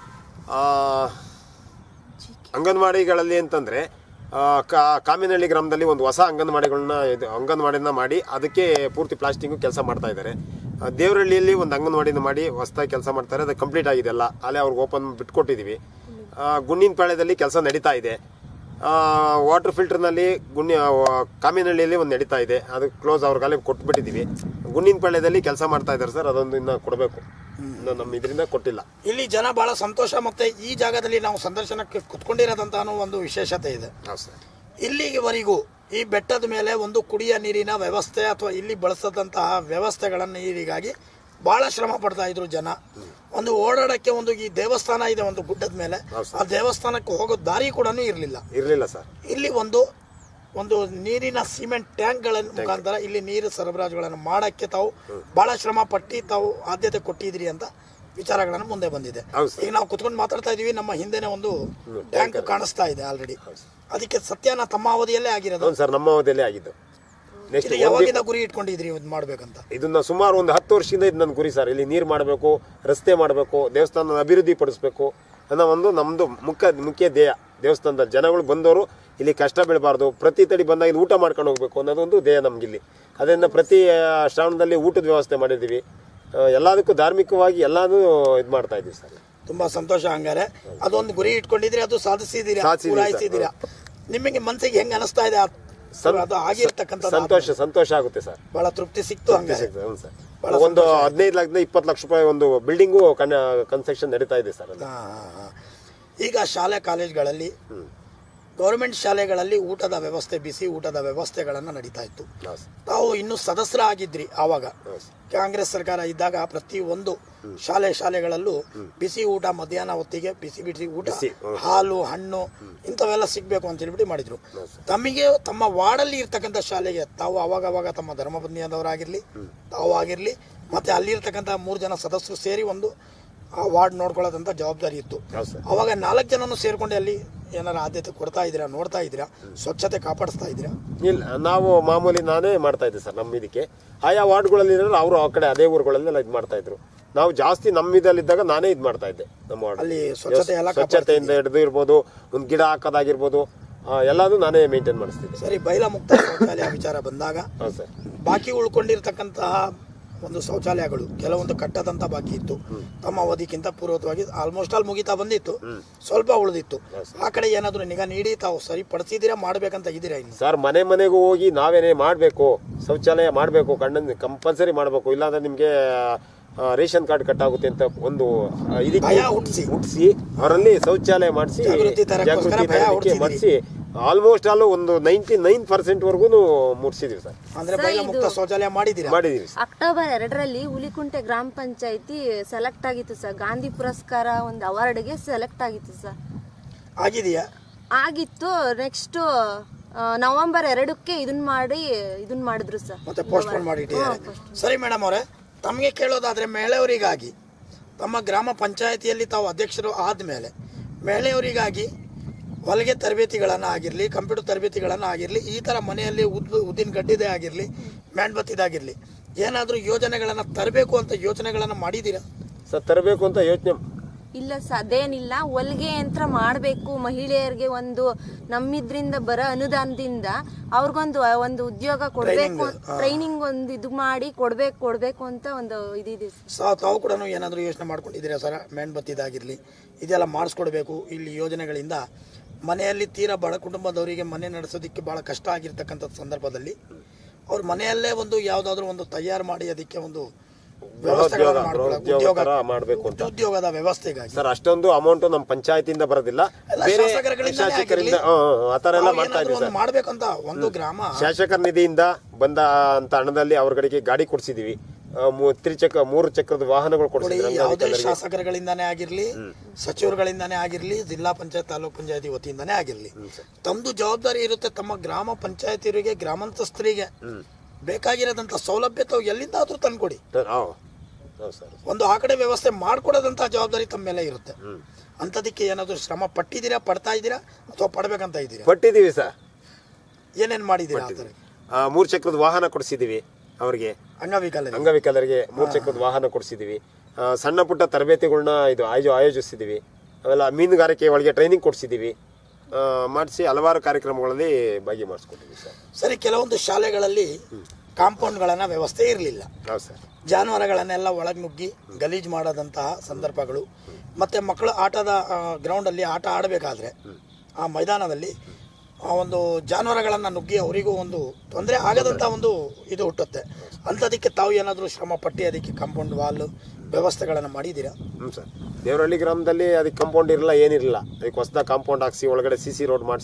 ಅಂಗನವಾಡಿಗಳಲ್ಲಿ ಅಂತಂದ್ರೆ ಕಾಮಿನಹಳ್ಳಿ ಗ್ರಾಮದಲ್ಲಿ ಒಂದು ಹೊಸ ಅಂಗನವಾಡಿನ ಮಾಡಿ ಅದಕ್ಕೆ ಪೂರ್ತಿ ಪ್ಲಾಸ್ಟಿಂಗು ಕೆಲಸ ಮಾಡ್ತಾ ಇದ್ದಾರೆ. ದೇವರಹಳ್ಳಿಯಲ್ಲಿ ಒಂದು ಅಂಗನವಾಡಿನ ಮಾಡಿ ಹೊಸದಾಗಿ ಕೆಲಸ ಮಾಡ್ತಾರೆ, ಅದು ಕಂಪ್ಲೀಟ್ ಆಗಿದೆ ಎಲ್ಲ, ಅಲ್ಲೇ ಅವ್ರಿಗೆ ಓಪನ್ ಬಿಟ್ಕೊಟ್ಟಿದ್ದೀವಿ. ಗುಂಡಿನಪಾಳ್ಯದಲ್ಲಿ ಕೆಲಸ ನಡೀತಾ ಇದೆ. ವಾಟರ್ ಫಿಲ್ಟರ್ನಲ್ಲಿ ಕಾಮಿನಹಳ್ಳಿಯಲ್ಲಿ ಒಂದು ನಡೀತಾ ಇದೆ, ಅದು ಕ್ಲೋಸ್ ಅವ್ರಿಗಾಲೇ ಕೊಟ್ಬಿಟ್ಟಿದ್ದೀವಿ. ಗುಂಡಿನಪಾಳ್ಯದಲ್ಲಿ ಕೆಲಸ ಮಾಡ್ತಾ ಇದ್ದಾರೆ ಸರ್, ಅದೊಂದು ಇನ್ನು ಕೊಡಬೇಕು, ನಮ್ಮ ಇದರಿಂದ ಕೊಟ್ಟಿಲ್ಲ. ಇಲ್ಲಿ ಜನ ಬಹಳ ಸಂತೋಷ. ಮತ್ತೆ ಈ ಜಾಗದಲ್ಲಿ ನಾವು ಸಂದರ್ಶನಕ್ಕೆ ಕುತ್ಕೊಂಡಿರೋದಂತ ಒಂದು ವಿಶೇಷತೆ ಇದೆ. ಇಲ್ಲಿವರೆಗೂ ಈ ಬೆಟ್ಟದ ಮೇಲೆ ಒಂದು ಕುಡಿಯ ನೀರಿನ ವ್ಯವಸ್ಥೆ ಅಥವಾ ಇಲ್ಲಿ ಬಳಸದಂತಹ ವ್ಯವಸ್ಥೆಗಳನ್ನು ನೀರಿಗಾಗಿ ಬಹಳ ಶ್ರಮ ಪಡ್ತಾ ಇದ್ರು ಜನ. ಒಂದು ಓಡಾಡಕ್ಕೆ ಒಂದು ಈ ದೇವಸ್ಥಾನ ಇದೆ ಒಂದು ಗುಡ್ಡದ ಮೇಲೆ, ಆ ದೇವಸ್ಥಾನಕ್ಕೆ ಹೋಗೋ ದಾರಿ ಕೂಡ ಇರಲಿಲ್ಲ ಸರ್. ಇಲ್ಲಿ ಒಂದು ನೀರಿನ ಸಿಮೆಂಟ್ ಟ್ಯಾಂಕ್ಗಳ ಮುಖಾಂತರ ಇಲ್ಲಿ ನೀರು ಸರಬರಾಜುಗಳನ್ನು ಮಾಡಕ್ಕೆ ತಾವು ಬಹಳ ಶ್ರಮ ಪಟ್ಟು ತಾವು ಆದ್ಯತೆ ಕೊಟ್ಟಿದ್ರಿ ಅಂತ ವಿಚಾರಗಳನ್ನು ಮುಂದೆ ಬಂದಿದೆ. ಈಗ ನಾವು ಕುತ್ಕೊಂಡು ಮಾತಾಡ್ತಾ ಇದೀವಿ, ನಮ್ಮ ಹಿಂದೆನೆ ಒಂದು ಟ್ಯಾಂಕ್ ಕಾಣಿಸ್ತಾ ಇದೆ ಆಲ್ರೆಡಿ. ಅದಕ್ಕೆ ಸತ್ಯನ ತಮ್ಮ ಅವಧಿಯಲ್ಲೇ ಆಗಿರೋದು ಸರ್, ನಮ್ಮ ಅವಧಿಯಲ್ಲೇ ಆಗಿದ್ದು. ಯಾವಾಗಿಂದ ಗುರಿ ಇಟ್ಕೊಂಡಿದ್ರಿ ಮಾಡ್ಬೇಕಂತ? ಇದನ್ನ ಸುಮಾರು ಒಂದು 10 ವರ್ಷದಿಂದ ಇದು ನನ್ನ ಗುರಿ ಸರ್. ಇಲ್ಲಿ ನೀರು ಮಾಡಬೇಕು, ರಸ್ತೆ ಮಾಡಬೇಕು, ದೇವಸ್ಥಾನದ ಅಭಿವೃದ್ಧಿ ಪಡಿಸಬೇಕು ಅನ್ನೋ ಒಂದು ನಮ್ದು ಮುಖ್ಯ ಧ್ಯೇಯ. ದೇವಸ್ಥಾನದ ಜನಗಳು ಬಂದವರು ಇಲ್ಲಿ ಕಷ್ಟ ಬೀಳಬಾರ್ದು, ಪ್ರತಿ ತಡಿ ಬಂದಾಗ ಇಲ್ಲಿ ಊಟ ಮಾಡ್ಕೊಂಡು ಹೋಗ್ಬೇಕು ಅನ್ನೋದೊಂದು ಧ್ಯೇಯ ನಮ್ಗಿಲ್ಲಿ. ಅದರಿಂದ ಪ್ರತಿ ಶ್ರಾವಣದಲ್ಲಿ ಊಟದ ವ್ಯವಸ್ಥೆ ಮಾಡಿದ್ದೀವಿ. ಎಲ್ಲದಕ್ಕೂ ಧಾರ್ಮಿಕವಾಗಿ ಎಲ್ಲಾನು ಇದು ಮಾಡ್ತಾ ಇದೀವಿ ಸರ್. ತುಂಬಾ ಸಂತೋಷ. ಹಂಗಾರೆ ಅದೊಂದು ಗುರಿ ಇಟ್ಕೊಂಡಿದ್ರಿ, ಅದು ಸಾಧಿಸಿದ್ದೀರಾ. ನಿಮಗೆ ಮನಸ್ಸಿಗೆ ಹೆಂಗ್ ಅನಿಸ್ತಾ ಇದೆ? ಆಗಿರ್ತಕ್ಕಂಥ ಸಂತೋಷ ಆಗುತ್ತೆ ಸರ್. ಬಹಳ ತೃಪ್ತಿ ಸಿಕ್ತು. ಒಂದು 15 ಲಕ್ಷದಿಂದ 20 ಲಕ್ಷ ರೂಪಾಯಿ ಒಂದು ಬಿಲ್ಡಿಂಗು ಕನ್ಸ್ಟ್ರಕ್ಷನ್ ನಡೀತಾ ಇದೆ ಸರ್. ಈಗ ಶಾಲೆ ಕಾಲೇಜ್ಗಳಲ್ಲಿ, ಗೌರ್ಮೆಂಟ್ ಶಾಲೆಗಳಲ್ಲಿ ಊಟದ ವ್ಯವಸ್ಥೆ, ಬಿಸಿ ಊಟದ ವ್ಯವಸ್ಥೆಗಳನ್ನ ನಡೀತಾ ಇತ್ತು. ತಾವು ಇನ್ನು ಸದಸ್ಯರಾಗಿದ್ರಿ ಆವಾಗ. ಕಾಂಗ್ರೆಸ್ ಸರ್ಕಾರ ಇದ್ದಾಗ ಪ್ರತಿ ಒಂದು ಶಾಲೆಗಳಲ್ಲೂ ಬಿಸಿ ಊಟ, ಮಧ್ಯಾಹ್ನ ಹೊತ್ತಿಗೆ ಬಿಸಿ ಊಟ, ಹಾಲು, ಹಣ್ಣು ಇಂಥವೆಲ್ಲ ಸಿಗ್ಬೇಕು ಅಂತ ಹೇಳ್ಬಿಟ್ಟು ಮಾಡಿದ್ರು. ತಮಗೆ ತಮ್ಮ ವಾರ್ಡಲ್ಲಿ ಇರ್ತಕ್ಕಂಥ ಶಾಲೆಗೆ ತಾವು ಅವಾಗ ತಮ್ಮ ಧರ್ಮಪತ್ನಿಯಾದವರಾಗಿರ್ಲಿ, ತಾವು ಆಗಿರ್ಲಿ, ಮತ್ತೆ ಅಲ್ಲಿರ್ತಕ್ಕಂಥ 3 ಜನ ಸದಸ್ಯರು ಸೇರಿ ಒಂದು ಆ ವಾರ್ಡ್ ನೋಡ್ಕೊಳ್ಳೋದಂತ ಜವಾಬ್ದಾರಿ ಇತ್ತು. ಅವಾಗ 4 ಜನನು ಸೇರ್ಕೊಂಡು ಅಲ್ಲಿ ಏನಾರ ಆದ್ಯತೆ ಕೊಡ್ತಾ ಇದ್ದೀರಾ, ನೋಡ್ತಾ ಇದ್ದೀರಾ, ಸ್ವಚ್ಛತೆ ಕಾಪಾಡಿಸ್ತಾ ಇದ್ದೀರಾ? ಇಲ್ಲ, ನಾವು ಮಾಮೂಲಿ ನಾನೇ ಮಾಡ್ತಾ ಇದ್ದೆ ಸರ್. ನಮ್ಮ ಇದಕ್ಕೆ ಆಯಾ ವಾರ್ಡ್ಗಳಲ್ಲಿ ಅವರು ಆ ಕಡೆ ಅದೇ ಊರುಗಳಲ್ಲೆಲ್ಲ ಇದು ಮಾಡ್ತಾ ಇದ್ರು. ನಾವು ಜಾಸ್ತಿ ನಮ್ಮ ಇದಲ್ಲಿದ್ದಾಗ ನಾನೇ ಇದು ಮಾಡ್ತಾ ಇದ್ದೆ. ನಮ್ಮ ವಾರ್ಡ್ ಅಲ್ಲಿ ಸ್ವಚ್ಛತೆಯಿಂದ ಹಿಡಿದು ಇರ್ಬೋದು, ಒಂದು ಗಿಡ ಹಾಕೋದಾಗಿರ್ಬೋದು, ಎಲ್ಲಾನು ನಾನೇ ಮೇಂಟೈನ್ ಮಾಡಿಸ್ತಿದ್ದೆ. ಸರಿ, ಬೈಲ ಮುಕ್ತ ಶೌಚಾಲಯ ವಿಚಾರ ಬಂದಾಗ ಬಾಕಿ ಉಳ್ಕೊಂಡಿರ್ತಕ್ಕಂತಹ ಒಂದು ಶೌಚಾಲಯಗಳು ಕೆಲವೊಂದು ಕಟ್ಟದಂತ ಬಾಕಿ ಇತ್ತು. ತಮ್ಮ ಅವಧಿಗಿಂತ ಪೂರ್ವಕವಾಗಿ ಆಲ್ಮೋಸ್ಟ್ ಆಲ್ ಮುಗಿತಾ ಬಂದಿತ್ತು, ಸ್ವಲ್ಪ ಉಳಿದಿತ್ತು. ಆ ಕಡೆ ಏನಾದ್ರು ನಿಗಾ ನೀಡಿ ತಾವು ಸರಿಪಡಿಸಿದ್ದೀರಾ, ಮಾಡ್ಬೇಕಂತ ಇದೀರಾ? ಇನ್ನು ಸರ್, ಮನೆಗೂ ಹೋಗಿ ನಾವೇನೇ ಮಾಡಬೇಕು, ಶೌಚಾಲಯ ಮಾಡಬೇಕು, ಕಂಪಲ್ಸರಿ ಮಾಡಬೇಕು, ಇಲ್ಲಾಂದ್ರೆ ನಿಮ್ಗೆ ರೇಷನ್ ಕಾರ್ಡ್ ಕಟ್ಟಾಗುತ್ತೆ ಅಂತ ಒಂದು ಇದಕ್ಕೆ ಹುಟ್ಟಿಸಿ ಅವರಲ್ಲಿ ಶೌಚಾಲಯ ಮಾಡಿಸಿ ಜಾಗೃತಿ ಮಾಡಿಸಿ ಆಲ್ಮೋಸ್ಟ್ ಆಲ್ ಒಂದು 99% ವರೆಗೂ ಮುಟ್ಸಿದೀವಿ ಸರ್. ಅಂದ್ರೆ ಬೈಲ ಮುಕ್ತ ಶೌಚಾಲಯ ಮಾಡಿದೀವಿ. ಅಕ್ಟೋಬರ್ 2ರಲ್ಲಿ ಹುಲಿಕುಂಟೆ ಗ್ರಾಮ ಪಂಚಾಯತಿ ಸೆಲೆಕ್ಟ್ ಆಗಿತ್ತು ಸರ್. ಗಾಂಧಿ ಪುರಸ್ಕಾರ ಒಂದು ಅವಾರ್ಡ್ಗೆ ಸೆಲೆಕ್ಟ್ ಆಗಿತ್ತು ಸರ್. ಆಗಿತ್ತು. ನೆಕ್ಸ್ಟ್ ನವೆಂಬರ್ 2ಕ್ಕೆ ಇದನ್ನ ಮಾಡಿದ್ರು ಸರ್. ಮತ್ತೆ ಪೋಸ್ಟ್ಪೋನ್ ಮಾಡಿಟ್ಟಿದ್ದಾರೆ. ಸರಿ ಮೇಡಮ್ ಅವರೇ, ತಮಗೆ ಕೇಳೋದಾದ್ರೆ ಮಹಿಳೆಯವರಿಗಾಗಿ ತಮ್ಮ ಗ್ರಾಮ ಪಂಚಾಯತಿಯಲ್ಲಿ ತಾವು ಅಧ್ಯಕ್ಷರು ಆದ್ಮೇಲೆ ಮಹಿಳೆಯವರಿಗಾಗಿ ಹೊಲಿಗೆ ತರಬೇತಿಗಳನ್ನ ಆಗಿರ್ಲಿ, ಕಂಪ್ಯೂಟರ್ ತರಬೇತಿಗಳನ್ನ ಆಗಿರ್ಲಿ, ಈ ತರ ಮನೆಯಲ್ಲಿ ಉದ್ದಿನ ಗಡ್ಡಿದೆ ಆಗಿರ್ಲಿ, ಮ್ಯಾಂಡ್ಬತ್ತಿದಾಗಿರ್ಲಿ, ಏನಾದ್ರೂ ಯೋಜನೆಗಳನ್ನ ತರಬೇಕು ಅಂತ ಯೋಚನೆಗಳನ್ನ ಮಾಡಿದೀರಾ ಸರ್? ತರಬೇಕು ಅಂತ ಯೋಚನೆ ಇಲ್ಲ ಸರ್, ಅದೇನಿಲ್ಲ. ಹೊಲಿಗೆ ಯಂತ್ರ ಮಾಡಬೇಕು ಮಹಿಳೆಯರಿಗೆ, ಒಂದು ನಮ್ಮಿದ್ರಿಂದ ಬರೋ ಅನುದಾನದಿಂದ ಅವ್ರಿಗೊಂದು ಉದ್ಯೋಗ ಕೊಡ್ಬೇಕು, ಟ್ರೈನಿಂಗ್ ಒಂದು ಇದು ಮಾಡಿ ಕೊಡ್ಬೇಕು ಅಂತ ಒಂದು ಇದಿದೆ ಸರ್. ತಾವು ಕೂಡ ಏನಾದರೂ ಯೋಚನೆ ಮಾಡ್ಕೊಂಡಿದ್ದೀರಾ ಸರ್? ಮೇಣ್ಬತ್ತಿದಾಗಿರ್ಲಿ ಇದೆಲ್ಲ ಮಾಡಿಸ್ಕೊಡ್ಬೇಕು. ಇಲ್ಲಿ ಯೋಜನೆಗಳಿಂದ ಮನೆಯಲ್ಲಿ ತೀರಾ ಬಡ ಕುಟುಂಬದವರಿಗೆ ಮನೆ ನಡೆಸೋದಕ್ಕೆ ಬಹಳ ಕಷ್ಟ ಆಗಿರ್ತಕ್ಕಂಥ ಸಂದರ್ಭದಲ್ಲಿ ಅವ್ರ ಮನೆಯಲ್ಲೇ ಒಂದು ಯಾವ್ದಾದ್ರು ಒಂದು ತಯಾರು ಮಾಡಿ ಅದಕ್ಕೆ ಒಂದು ಉದ್ಯೋಗದ ವ್ಯವಸ್ಥೆಗಾಗಿ ಸರ್ ಅಷ್ಟೊಂದು ಅಮೌಂಟ್ ನಮ್ಮ ಪಂಚಾಯತಿಯಿಂದ ಬರೋದಿಲ್ಲ, ಬೇರೆ ಶಾಸಕರಿಂದ ಆತರ ಎಲ್ಲ ಮಾಡ್ತಾ ಇದ್ದೀವಿ ಸರ್. ಮಾಡ್ಬೇಕಂತ ಒಂದು ಗ್ರಾಮ ಶಾಸಕರ ನಿಧಿಯಿಂದ ಬಂದ ಅಂತ ಹಣದಲ್ಲಿ ಅವ್ರ ಕಡೆಗೆ ಗಾಡಿ ಕೊಡ್ಸಿದೀವಿ, 3 ಚಕ್ರದ ವಾಹನಗಳು ಕೊಡ್ಸಿದ್ವಿ. ಯಾವುದೇ ಶಾಸಕರುಗಳಿಂದಾನೇ ಆಗಿರ್ಲಿ, ಸಚಿವರುಗಳಿಂದಾನೇ ಆಗಿರ್ಲಿ, ಜಿಲ್ಲಾ ಪಂಚಾಯತ್, ತಾಲೂಕ್ ಪಂಚಾಯತಿ ವತಿಯಿಂದಾನೇ ಆಗಿರ್ಲಿ, ತಮ್ದು ಜವಾಬ್ದಾರಿ ಇರುತ್ತೆ. ತಮ್ಮ ಗ್ರಾಮ ಪಂಚಾಯತಿಯವರಿಗೆ, ಗ್ರಾಮಾಂತಸ್ಥರಿಗೆ ಬೇಕಾಗಿರೋದಂತ ಸೌಲಭ್ಯ ತಾವು ಎಲ್ಲಿಂದಾದ್ರೂ ತಂದ್ಕೊಡಿ. ಒಂದು ಆ ಕಡೆ ವ್ಯವಸ್ಥೆ ಮಾಡ್ಕೊಡೋದಂತ ಜವಾಬ್ದಾರಿ ತಮ್ಮ ಮೇಲೆ ಇರುತ್ತೆ. ಅಂತದಕ್ಕೆ ಏನಾದ್ರು ಶ್ರಮ ಪಟ್ಟಿದ್ದೀರಾ, ಪಡ್ತಾ ಇದ್ದೀರಾ ಅಥವಾ ಪಡ್ಬೇಕಂತ ಇದ್ದೀರಾ? ಪಟ್ಟಿದ್ದೀವಿ ಸರ್. ಏನೇನ್ ಮಾಡಿದ್ದೀರಾ? 3 ಚಕ್ರದ ವಾಹನ ಕೊಡಿಸಿದೀವಿ ಅವ್ರಿಗೆ, ಅಂಗವಿಕಲರಿಗೆ 3 ಚಕ್ರದ ವಾಹನ ಕೊಡಿಸಿದೀವಿ. ಸಣ್ಣ ಪುಟ್ಟ ತರಬೇತಿಗಳನ್ನ ಆಯೋಜಿಸಿದೀವಿ. ಅವೆಲ್ಲ ಮೀನುಗಾರಿಕೆ ಒಳಗೆ ಟ್ರೈನಿಂಗ್ ಕೊಡಿಸಿದೀವಿ, ಮಾಡಿಸಿ ಹಲವಾರು ಕಾರ್ಯಕ್ರಮಗಳಲ್ಲಿ ಭಾಗಿಮಾಡಿಸ್ಕೊಟ್ಟಿದ್ದೀವಿ ಸರ್. ಸರಿ, ಕೆಲವೊಂದು ಶಾಲೆಗಳಲ್ಲಿ ಕಾಂಪೌಂಡ್ಗಳನ್ನ ವ್ಯವಸ್ಥೆ ಇರಲಿಲ್ಲ. ಜಾನುವಾರುಗಳನ್ನೆಲ್ಲ ಒಳಗೆ ನುಗ್ಗಿ ಗಲೀಜು ಮಾಡೋದಂತಹ ಸಂದರ್ಭಗಳು, ಮತ್ತೆ ಮಕ್ಕಳು ಆಟದ ಗ್ರೌಂಡಲ್ಲಿ ಆಟ ಆಡಬೇಕಾದ್ರೆ ಆ ಮೈದಾನದಲ್ಲಿ ಒಂದು ಜಾನುವಾರುಗಳನ್ನ ನುಗ್ಗಿ ಅವರಿಗೂ ಒಂದು ತೊಂದರೆ ಆಗದಂತ ಒಂದು ಇದು ಹುಟ್ಟುತ್ತೆ. ಅಂಥದಕ್ಕೆ ತಾವು ಏನಾದರೂ ಶ್ರಮ ಪಟ್ಟಿ ಅದಕ್ಕೆ ಕಾಂಪೌಂಡ್ ವಾಲ್ ವ್ಯವಸ್ಥೆಗಳನ್ನು ಮಾಡಿದ್ದೀರಾ? ಸರ್, ದೇವರಹಳ್ಳಿ ಗ್ರಾಮದಲ್ಲಿ ಅದಕ್ಕೆ ಕಾಂಪೌಂಡ್ ಇರಲ್ಲ, ಏನಿರಲಿಲ್ಲ. ಅದಕ್ಕೆ ಹೊಸದಾಗಿ ಕಾಂಪೌಂಡ್ ಹಾಕ್ಸಿ ಒಳಗಡೆ CC ರೋಡ್ ಮಾಡಿಸಿ